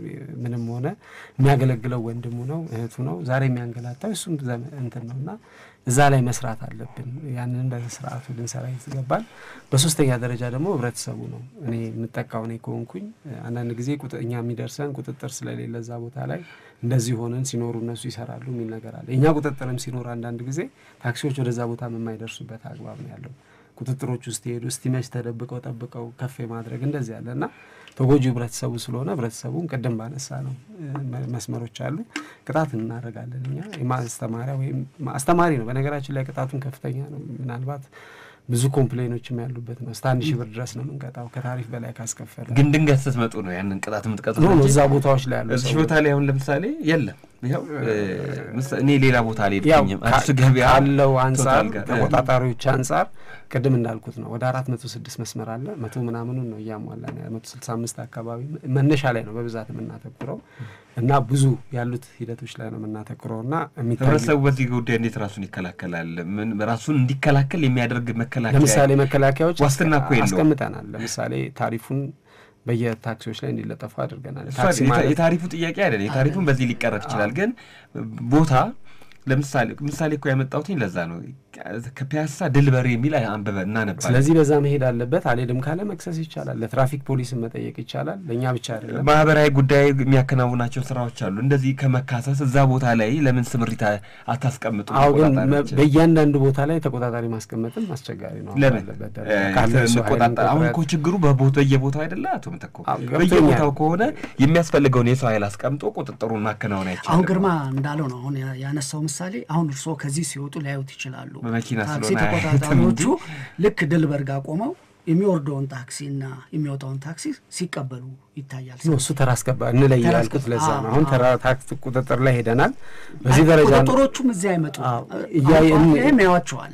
ምንም ሆነ የሚያገለግለው ወንድሙ ነው እህቱ ነው ዛሬ የሚያንገላታው እሱም እንትን ነውና እዛ ላይ መስራት አለብን። ያንን በስርዓቱ ልንሰራ ይገባል። በሶስተኛ ደረጃ ደግሞ ህብረተሰቡ ነው። እኔ የምጠቃው ነው ኮንኩኝ አንዳንድ ጊዜ ቁጥኛ የሚደርሰን ቁጥጥር ስለሌለ እዛ ቦታ ላይ እንደዚህ ሆነን ሲኖሩ እነሱ ይሰራሉ የሚል ነገር አለ። እኛ ቁጥጥርም ሲኖር አንዳንድ ጊዜ ታክሲዎች ወደዛ ቦታ የማይደርሱበት አግባብ ነው ያለው። ቁጥጥሮች ውስጥ ሄዱ እስቲመች ተደብቀው ጠብቀው ከፍ ማድረግ እንደዚህ ያለና ተጎጂው ህብረተሰቡ ስለሆነ ህብረተሰቡን ቀደም ባነሳ ነው መስመሮች አሉ ቅጣት እናደርጋለን። እኛ የማስተማሪያ ወይም አስተማሪ ነው በነገራችን ላይ ቅጣቱን ከፍተኛ ነው። ምናልባት ብዙ ኮምፕሌኖችም ያሉበት ነው። ስታንድ ሺህ ብር ድረስ ነው የምንቀጣው ከታሪፍ በላይ ካስከፈለ። ግን ድንገት ስትመጡ ነው ያንን ቅጣት የምትቀጡት ነው እዛ ቦታዎች ላይ ያለው እዚህ ቦታ ላይ አሁን ለምሳሌ የለም ይሄው እኔ ሌላ ቦታ አልሄድኩኝም አዲስ ገበያ ካለው አንፃር ተቆጣጣሪዎች አንፃር ቅድም እንዳልኩት ነው ወደ አራት መቶ ስድስት መስመር አለ መቶ ምናምኑን ነው ያሟላና መቶ ስልሳ አምስት አካባቢ መነሻ ላይ ነው በብዛት የምናተኩረው እና ብዙ ያሉት ሂደቶች ላይ ነው የምናተኩረውና የሚታሰቡ በዚህ ጉዳይ እንዴት ራሱን ይከላከላል ምን ራሱን እንዲከላከል የሚያደርግ መከላከያ ለምሳሌ መከላከያዎች ዋስትና እኮ የለው አስቀምጠናል ለምሳሌ ታሪፉን በየታክሲዎች ላይ እንዲለጠፉ አድርገናል ታክሲ ማለት የታሪፉ ጥያቄ አይደለም የታሪፉን በዚህ ሊቀረፍ ይችላል ግን ቦታ ለምሳሌ ምሳሌ እኮ ያመጣውኝ ለዛ ነው ከፒያሳ ድልበሪ የሚል አንበበ እና ነበር ስለዚህ በዛ መሄድ አለበት አልሄድም ካለ መክሰስ ይቻላል ለትራፊክ ፖሊስ መጠየቅ ይቻላል ለኛ ብቻ አይደለም ማህበራዊ ጉዳይ የሚያከናውናቸው ስራዎች አሉ እንደዚህ ከመካሰስ እዛ ቦታ ላይ ለምን ስምሪታ አታስቀምጡ አሁን በእያንዳንዱ ቦታ ላይ ተቆጣጣሪ ማስቀመጥም አስቸጋሪ ነው አለበት ተቆጣጣሪ አሁን እኮ ችግሩ በቦታ በየቦታው አይደለ አቶ መተኮ በየቦታው ከሆነ የሚያስፈልገውን የሰው ኃይል አስቀምጦ ቁጥጥሩን ማከናወን አይቻልም አሁን ግርማ እንዳለው ነው አሁን ያነሳው ምሳሌ አሁን እርሶ ከዚህ ሲወጡ ሊያዩት ይችላሉ በመኪና ታክሲ ተቆጣጣሪዎቹ ልክ ድልበርጋ ቆመው የሚወርደውን ታክሲና የሚወጣውን ታክሲ ሲቀበሉ ይታያል ነው እሱ ተራ አስከባሪ እንለያልኩት ለዛ ነው አሁን ተራ ታክሲ ቁጥጥር ላይ ሄደናል በዚህ ደረጃ ቁጥጥሮቹም እዚያ አይመጡ ያያየን ያዋቸዋል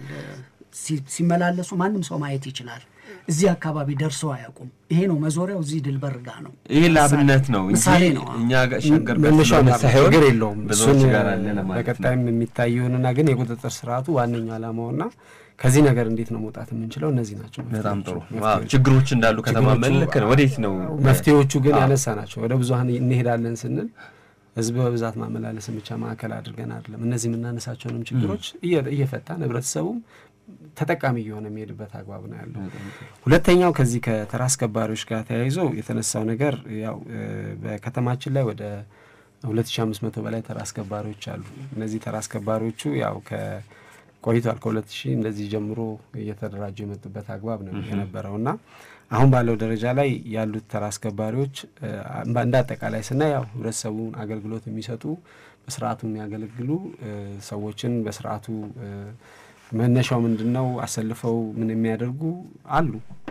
ሲመላለሱ ማንም ሰው ማየት ይችላል እዚህ አካባቢ ደርሰው አያውቁም ይሄ ነው መዞሪያው እዚህ ድልበርጋ ነው ይሄ ላብነት ነው እንጂ እኛ ጋር ሸገር ነገር የለውም እሱን በቀጣይም የሚታየውና ግን የቁጥጥር ስርዓቱ ዋነኛው ዓላማውና ከዚህ ነገር እንዴት ነው መውጣት የምንችለው እነዚህ ናቸው በጣም ጥሩ ዋው ችግሮች እንዳሉ ከተማ መልክ ነው ወዴት ነው መፍትሄዎቹ ግን ያነሳናቸው ወደ ብዙሃን እንሄዳለን ስንል ህዝብ በብዛት ማመላለስ ብቻ ማዕከል አድርገን አይደለም እነዚህ የምናነሳቸውንም ችግሮች እየፈታን ህብረተሰቡ ተጠቃሚ የሆነ የሚሄድበት አግባብ ነው ያለው ሁለተኛው ከዚህ ከተራ አስከባሪዎች ጋር ተያይዞ የተነሳው ነገር ያው በከተማችን ላይ ወደ ሁለት ሺህ አምስት መቶ በላይ ተራ አስከባሪዎች አሉ እነዚህ ተራ አስከባሪዎቹ ያው ከቆይቷል ከሁለት ሺህ እንደዚህ ጀምሮ እየተደራጁ የመጡበት አግባብ ነው የነበረውና አሁን ባለው ደረጃ ላይ ያሉት ተራ አስከባሪዎች እንደ አጠቃላይ ስናይ ያው ህብረተሰቡን አገልግሎት የሚሰጡ በስርዓቱ የሚያገለግሉ ሰዎችን በስርዓቱ መነሻው ምንድነው አሰልፈው ምን የሚያደርጉ አሉ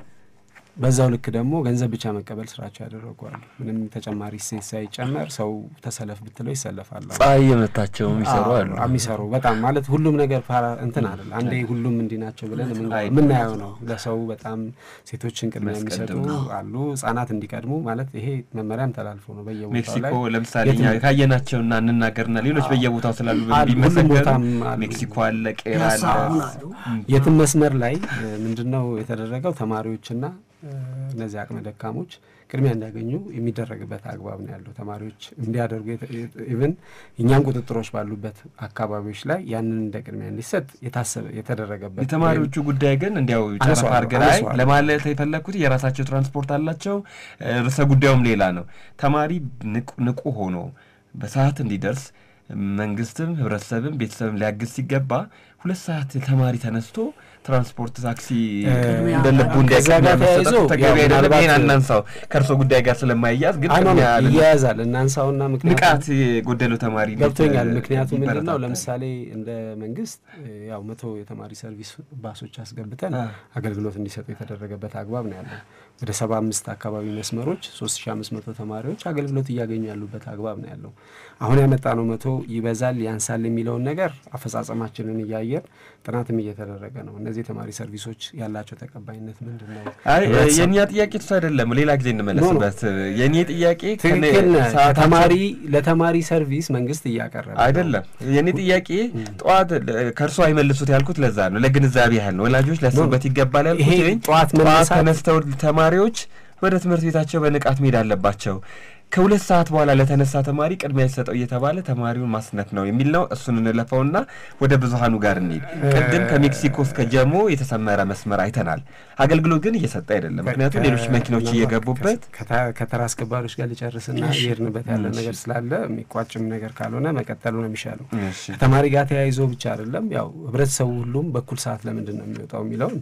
በዛው ልክ ደግሞ ገንዘብ ብቻ መቀበል ስራቸው ያደረጓሉ ምንም ተጨማሪ ሴት ሳይጨመር ሰው ተሰለፍ ብትለው ይሰለፋል ጻይ የመታቸው የሚሰሩ አሉ የሚሰሩ በጣም ማለት ሁሉም ነገር እንትን አይደል አንዴ ሁሉም እንዲናቸው ብለን ምን ያየው ነው ለሰው በጣም ሴቶችን ቅድሚያ የሚሰጡ አሉ ህፃናት እንዲቀድሙ ማለት ይሄ መመሪያም ተላልፎ ነው በየቦታው ላይ ሜክሲኮ ለምሳሌ ካየናቸውና እንናገርና ሌሎች በየቦታው ስላሉ ቢመሰከሩ ሜክሲኮ አለ ቄራ አለ የትም መስመር ላይ ምንድነው የተደረገው ተማሪዎችና እነዚህ አቅመ ደካሞች ቅድሚያ እንዲያገኙ የሚደረግበት አግባብ ነው ያለው ተማሪዎች እንዲያደርጉ ኢቭን እኛም ቁጥጥሮች ባሉበት አካባቢዎች ላይ ያንን እንደ ቅድሚያ እንዲሰጥ የታሰበ የተደረገበት የተማሪዎቹ ጉዳይ ግን እንዲያው ጫፍ አድርገናል ለማለት የፈለኩት የራሳቸው ትራንስፖርት አላቸው ርዕሰ ጉዳዩም ሌላ ነው ተማሪ ንቁ ሆኖ በሰዓት እንዲደርስ መንግስትም ህብረተሰብም ቤተሰብም ሊያግዝ ሲገባ ሁለት ሰዓት ተማሪ ተነስቶ ትራንስፖርት ታክሲ እንደልቡ እንዲያቀርብ ተገቢ አይደለም ይሄን እናንሳው ከርሶ ጉዳይ ጋር ስለማይያዝ ግን ይያዛል እናንሳውና ምክንያቱም ንቃት ጎደለው ተማሪ ገብቶኛል ምክንያቱም ምንድነው ለምሳሌ እንደ መንግስት ያው መቶ የተማሪ ሰርቪስ ባሶች አስገብተን አገልግሎት እንዲሰጡ የተደረገበት አግባብ ነው ያለው ወደ ሰባ አምስት አካባቢ መስመሮች ሶስት ሺህ አምስት መቶ ተማሪዎች አገልግሎት እያገኙ ያሉበት አግባብ ነው ያለው አሁን ያመጣነው መቶ ይበዛል ያንሳል የሚለው ነገር አፈጻጸማችንን እያየር ጥናትም እየተደረገ ነው እነዚህ ተማሪ ሰርቪሶች ያላቸው ተቀባይነት ምንድነው አይ የኛ ጥያቄ እሱ አይደለም ሌላ ጊዜ እንመለስበት የኔ ጥያቄ ተማሪ ለተማሪ ሰርቪስ መንግስት እያቀረበ አይደለም የኔ ጥያቄ ጧት ከርሶ አይመልሱት ያልኩት ለዛ ነው ለግንዛቤ ያህል ነው ወላጆች ለሰውበት ይገባል ያልኩት ጧት ተነስተው ተማሪዎች ወደ ትምህርት ቤታቸው በንቃት መሄድ አለባቸው ከሁለት ሰዓት በኋላ ለተነሳ ተማሪ ቅድሚያ ይሰጠው እየተባለ ተማሪውን ማስነት ነው የሚል ነው እሱን እንለፈውና ወደ ብዙሃኑ ጋር እንሂድ ቅድም ከሜክሲኮ እስከ ጀሞ የተሰመረ መስመር አይተናል አገልግሎት ግን እየሰጠ አይደለም ምክንያቱም ሌሎች መኪኖች እየገቡበት ከተራ አስከባሪዎች ጋር ሊጨርስና ይሄድንበት ያለ ነገር ስላለ የሚቋጭም ነገር ካልሆነ መቀጠሉ ነው የሚሻለው ተማሪ ጋር ተያይዞ ብቻ አይደለም ያው ህብረተሰቡ ሁሉም በኩል ሰዓት ለምንድን ነው የሚወጣው የሚለውን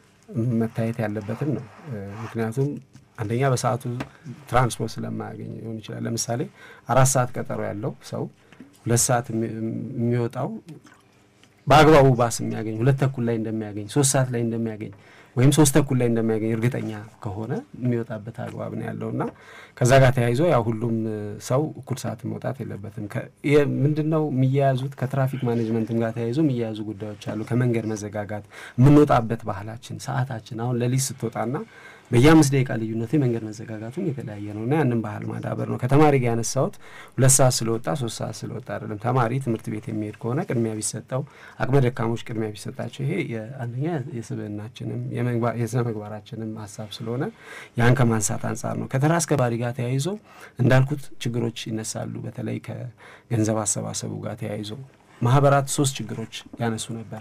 መታየት ያለበትን ነው ምክንያቱም አንደኛ በሰዓቱ ትራንስፖርት ስለማያገኝ ሊሆን ይችላል ለምሳሌ አራት ሰዓት ቀጠሮ ያለው ሰው ሁለት ሰዓት የሚወጣው በአግባቡ ባስ የሚያገኝ ሁለት ተኩል ላይ እንደሚያገኝ ሶስት ሰዓት ላይ እንደሚያገኝ ወይም ሶስት ተኩል ላይ እንደሚያገኝ እርግጠኛ ከሆነ የሚወጣበት አግባብ ነው ያለውና ከዛ ጋር ተያይዞ ያው ሁሉም ሰው እኩል ሰዓት መውጣት የለበትም። ምንድነው የሚያያዙት ከትራፊክ ማኔጅመንትም ጋር ተያይዞ የሚያያዙ ጉዳዮች አሉ። ከመንገድ መዘጋጋት የምንወጣበት ባህላችን ሰዓታችን አሁን ለሊት ስትወጣና በየአምስት ደቂቃ ልዩነት የመንገድ መዘጋጋቱም የተለያየ ነውና ያንን ባህል ማዳበር ነው። ከተማሪ ጋር ያነሳሁት ሁለት ሰዓት ስለወጣ ሶስት ሰዓት ስለወጣ አይደለም። ተማሪ ትምህርት ቤት የሚሄድ ከሆነ ቅድሚያ ቢሰጠው፣ አቅመ ደካሞች ቅድሚያ ቢሰጣቸው ይሄ አንደኛ የስብዕናችንም የስነ ምግባራችንም ሀሳብ ስለሆነ ያን ከማንሳት አንጻር ነው። ከተራ አስከባሪ ጋር ተያይዞ እንዳልኩት ችግሮች ይነሳሉ። በተለይ ከገንዘብ አሰባሰቡ ጋር ተያይዞ ማህበራት ሶስት ችግሮች ያነሱ ነበር።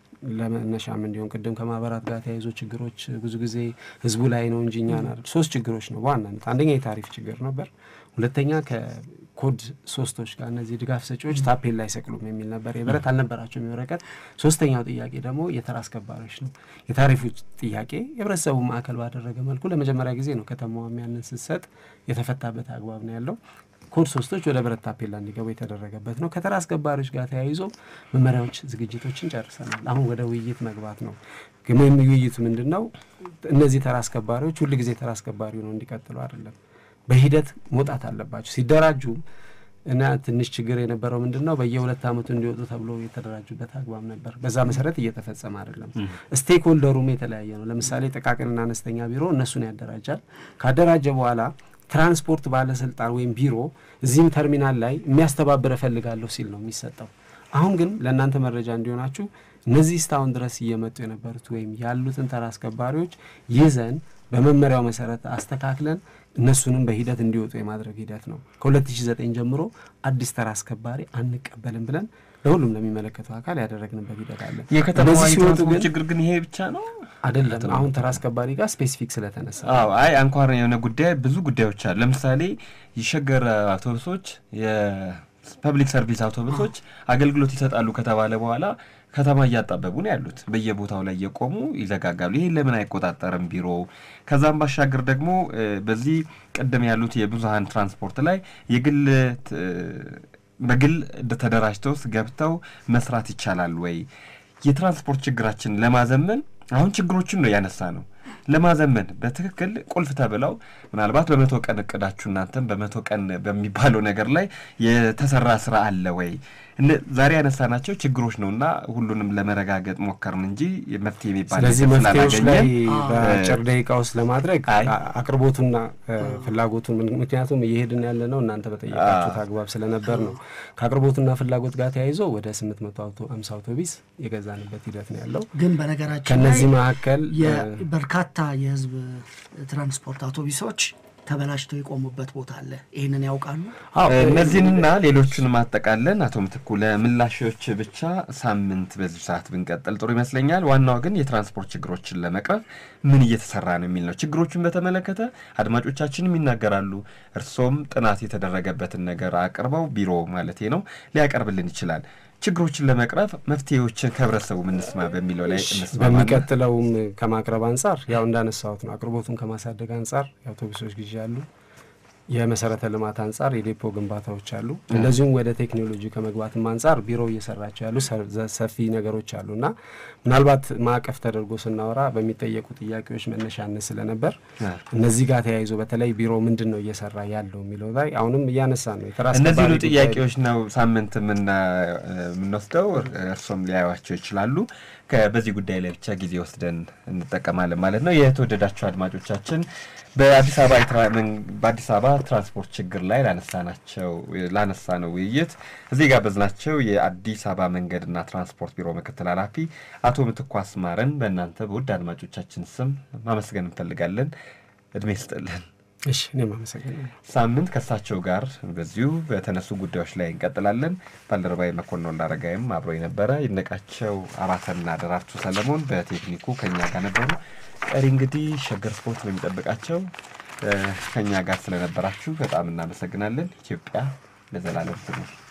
ለመነሻም እንዲሆን ቅድም ከማህበራት ጋር ተያይዞ ችግሮች ብዙ ጊዜ ህዝቡ ላይ ነው እንጂ እኛን አይደል። ሶስት ችግሮች ነው በዋናነት። አንደኛ የታሪፍ ችግር ነበር። ሁለተኛ ከኮድ ሶስቶች ጋር እነዚህ ድጋፍ ሰጪዎች ታፔላ አይሰቅሉም የሚል ነበር። የብረት አልነበራቸውም የወረቀት። ሶስተኛው ጥያቄ ደግሞ የተራ አስከባሪዎች ነው። የታሪፉ ጥያቄ የህብረተሰቡ ማዕከል ባደረገ መልኩ ለመጀመሪያ ጊዜ ነው ከተማዋም ያንን ስትሰጥ የተፈታበት አግባብ ነው ያለው። ኮድ ሶስቶች ወደ ብረት ታፔላ እንዲገቡ የተደረገበት ነው። ከተራ አስከባሪዎች ጋር ተያይዞ መመሪያዎች ዝግጅቶችን ጨርሰናል። አሁን ወደ ውይይት መግባት ነው። ግን ውይይቱ ምንድነው? እነዚህ ተራ አስከባሪዎች ሁሉ ጊዜ ተራ አስከባሪ ነው እንዲቀጥሉ አይደለም። በሂደት መውጣት አለባቸው። ሲደራጁ እና ትንሽ ችግር የነበረው ምንድነው? በየሁለት አመቱ እንዲወጡ ተብሎ የተደራጁበት አግባብ ነበር። በዛ መሰረት እየተፈጸመ አይደለም። ስቴክ ሆልደሩም የተለያየ ነው። ለምሳሌ ጥቃቅንና አነስተኛ ቢሮ እነሱን ያደራጃል። ካደራጀ በኋላ ትራንስፖርት ባለስልጣን ወይም ቢሮ እዚህም ተርሚናል ላይ የሚያስተባብረ ፈልጋለሁ ሲል ነው የሚሰጠው። አሁን ግን ለእናንተ መረጃ እንዲሆናችሁ እነዚህ እስካሁን ድረስ እየመጡ የነበሩት ወይም ያሉትን ተራ አስከባሪዎች ይዘን በመመሪያው መሰረት አስተካክለን እነሱንም በሂደት እንዲወጡ የማድረግ ሂደት ነው። ከሁለት ሺህ ዘጠኝ ጀምሮ አዲስ ተራ አስከባሪ አንቀበልም ብለን ለሁሉም ለሚመለከተው አካል ያደረግንበት ሂደት አለ። የከተማው የትራንስፖርት ችግር ግን ይሄ ብቻ ነው አይደለም። አሁን ተራ አስከባሪ ጋር ስፔሲፊክ ስለተነሳ አዎ፣ አይ አንኳር የሆነ ጉዳይ ብዙ ጉዳዮች አሉ። ለምሳሌ የሸገር አውቶቡሶች የፐብሊክ ሰርቪስ አውቶቡሶች አገልግሎት ይሰጣሉ ከተባለ በኋላ ከተማ እያጣበቡ ነው ያሉት። በየቦታው ላይ እየቆሙ ይዘጋጋሉ። ይሄ ለምን አይቆጣጠርም ቢሮ? ከዛም ባሻገር ደግሞ በዚህ ቀደም ያሉት የብዙሃን ትራንስፖርት ላይ የግል በግል ተደራጅተው ገብተው መስራት ይቻላል ወይ? የትራንስፖርት ችግራችን ለማዘመን አሁን ችግሮችን ነው ያነሳ ነው ለማዘመን በትክክል ቁልፍ ተብለው ምናልባት በመቶ ቀን እቅዳችሁ እናንተም በመቶ ቀን በሚባለው ነገር ላይ የተሰራ ስራ አለ ወይ? ዛሬ ያነሳናቸው ችግሮች ነውና ሁሉንም ለመረጋገጥ ሞከርን እንጂ መፍትሄ የሚባል ስለዚህ መፍትሄዎች ላይ በአጭር ደቂቃ ውስጥ ለማድረግ አቅርቦቱና ፍላጎቱን ምክንያቱም እየሄድን ያለ ነው እናንተ በጠየቃችሁት አግባብ ስለነበር ነው። ከአቅርቦቱና ፍላጎት ጋር ተያይዞ ወደ ስምንት መቶ ሃምሳ አውቶቡስ የገዛንበት ሂደት ነው ያለው። ግን በነገራችን ከነዚህ መካከል በርካታ የህዝብ ትራንስፖርት አውቶቡሶች ተበላሽተው የቆሙበት ቦታ አለ። ይሄንን ያውቃሉ? አዎ፣ እነዚህንና ሌሎችን ማጠቃለን አቶ ምትኩ ለምላሾች ብቻ ሳምንት በዚህ ሰዓት ብንቀጥል ጥሩ ይመስለኛል። ዋናው ግን የትራንስፖርት ችግሮችን ለመቅረፍ ምን እየተሰራ ነው የሚል ነው። ችግሮችን በተመለከተ አድማጮቻችንም ይናገራሉ። እርሶም ጥናት የተደረገበትን ነገር አቅርበው ቢሮ ማለቴ ነው ሊያቀርብልን ይችላል። ችግሮችን ለመቅረፍ መፍትሄዎችን ከህብረተሰቡ ምንስማ በሚለው ላይ እንስማ። በሚቀጥለውም ከማቅረብ አንጻር ያው እንዳነሳሁት ነው። አቅርቦቱን ከማሳደግ አንጻር የአውቶቡሶች ግዢ አሉ። የመሰረተ ልማት አንጻር የዴፖ ግንባታዎች አሉ። እንደዚሁም ወደ ቴክኖሎጂ ከመግባትም አንጻር ቢሮ እየሰራቸው ያሉ ሰፊ ነገሮች አሉና ምናልባት ማዕቀፍ ተደርጎ ስናወራ በሚጠየቁ ጥያቄዎች መነሻነት ስለነበር እነዚህ ጋር ተያይዞ በተለይ ቢሮ ምንድነው እየሰራ ያለው የሚለው ላይ አሁንም እያነሳ ነው። የተራስ እነዚህ ነው ጥያቄዎች ነው ሳምንት ምን ምንወስደው እርሶም ሊያዩዋቸው ይችላሉ። በዚህ ጉዳይ ላይ ብቻ ጊዜ ወስደን እንጠቀማለን ማለት ነው። የተወደዳችሁ አድማጮቻችን በአዲስ አበባ በአዲስ አበባ ትራንስፖርት ችግር ላይ ላነሳናቸው ላነሳነው ውይይት እዚህ ጋር በዝናቸው የአዲስ አበባ መንገድና ትራንስፖርት ቢሮ ምክትል ኃላፊ አቶ ምትኩ አስማረን በእናንተ በውድ አድማጮቻችን ስም ማመስገን እንፈልጋለን። እድሜ ይስጥልን። እሺ፣ እኔም አመሰግናለሁ። ሳምንት ከሳቸው ጋር በዚሁ በተነሱ ጉዳዮች ላይ እንቀጥላለን። ባልደረባዬ መኮንን እንዳረጋይም አብሮ የነበረ ይነቃቸው አራተና ደራርቱ ሰለሞን በቴክኒኩ ከኛ ጋር ነበሩ። ቀሪ እንግዲህ ሸገር ስፖርት ነው የሚጠብቃቸው። ከኛ ጋር ስለነበራችሁ በጣም እናመሰግናለን። ኢትዮጵያ ለዘላለም ትኑር።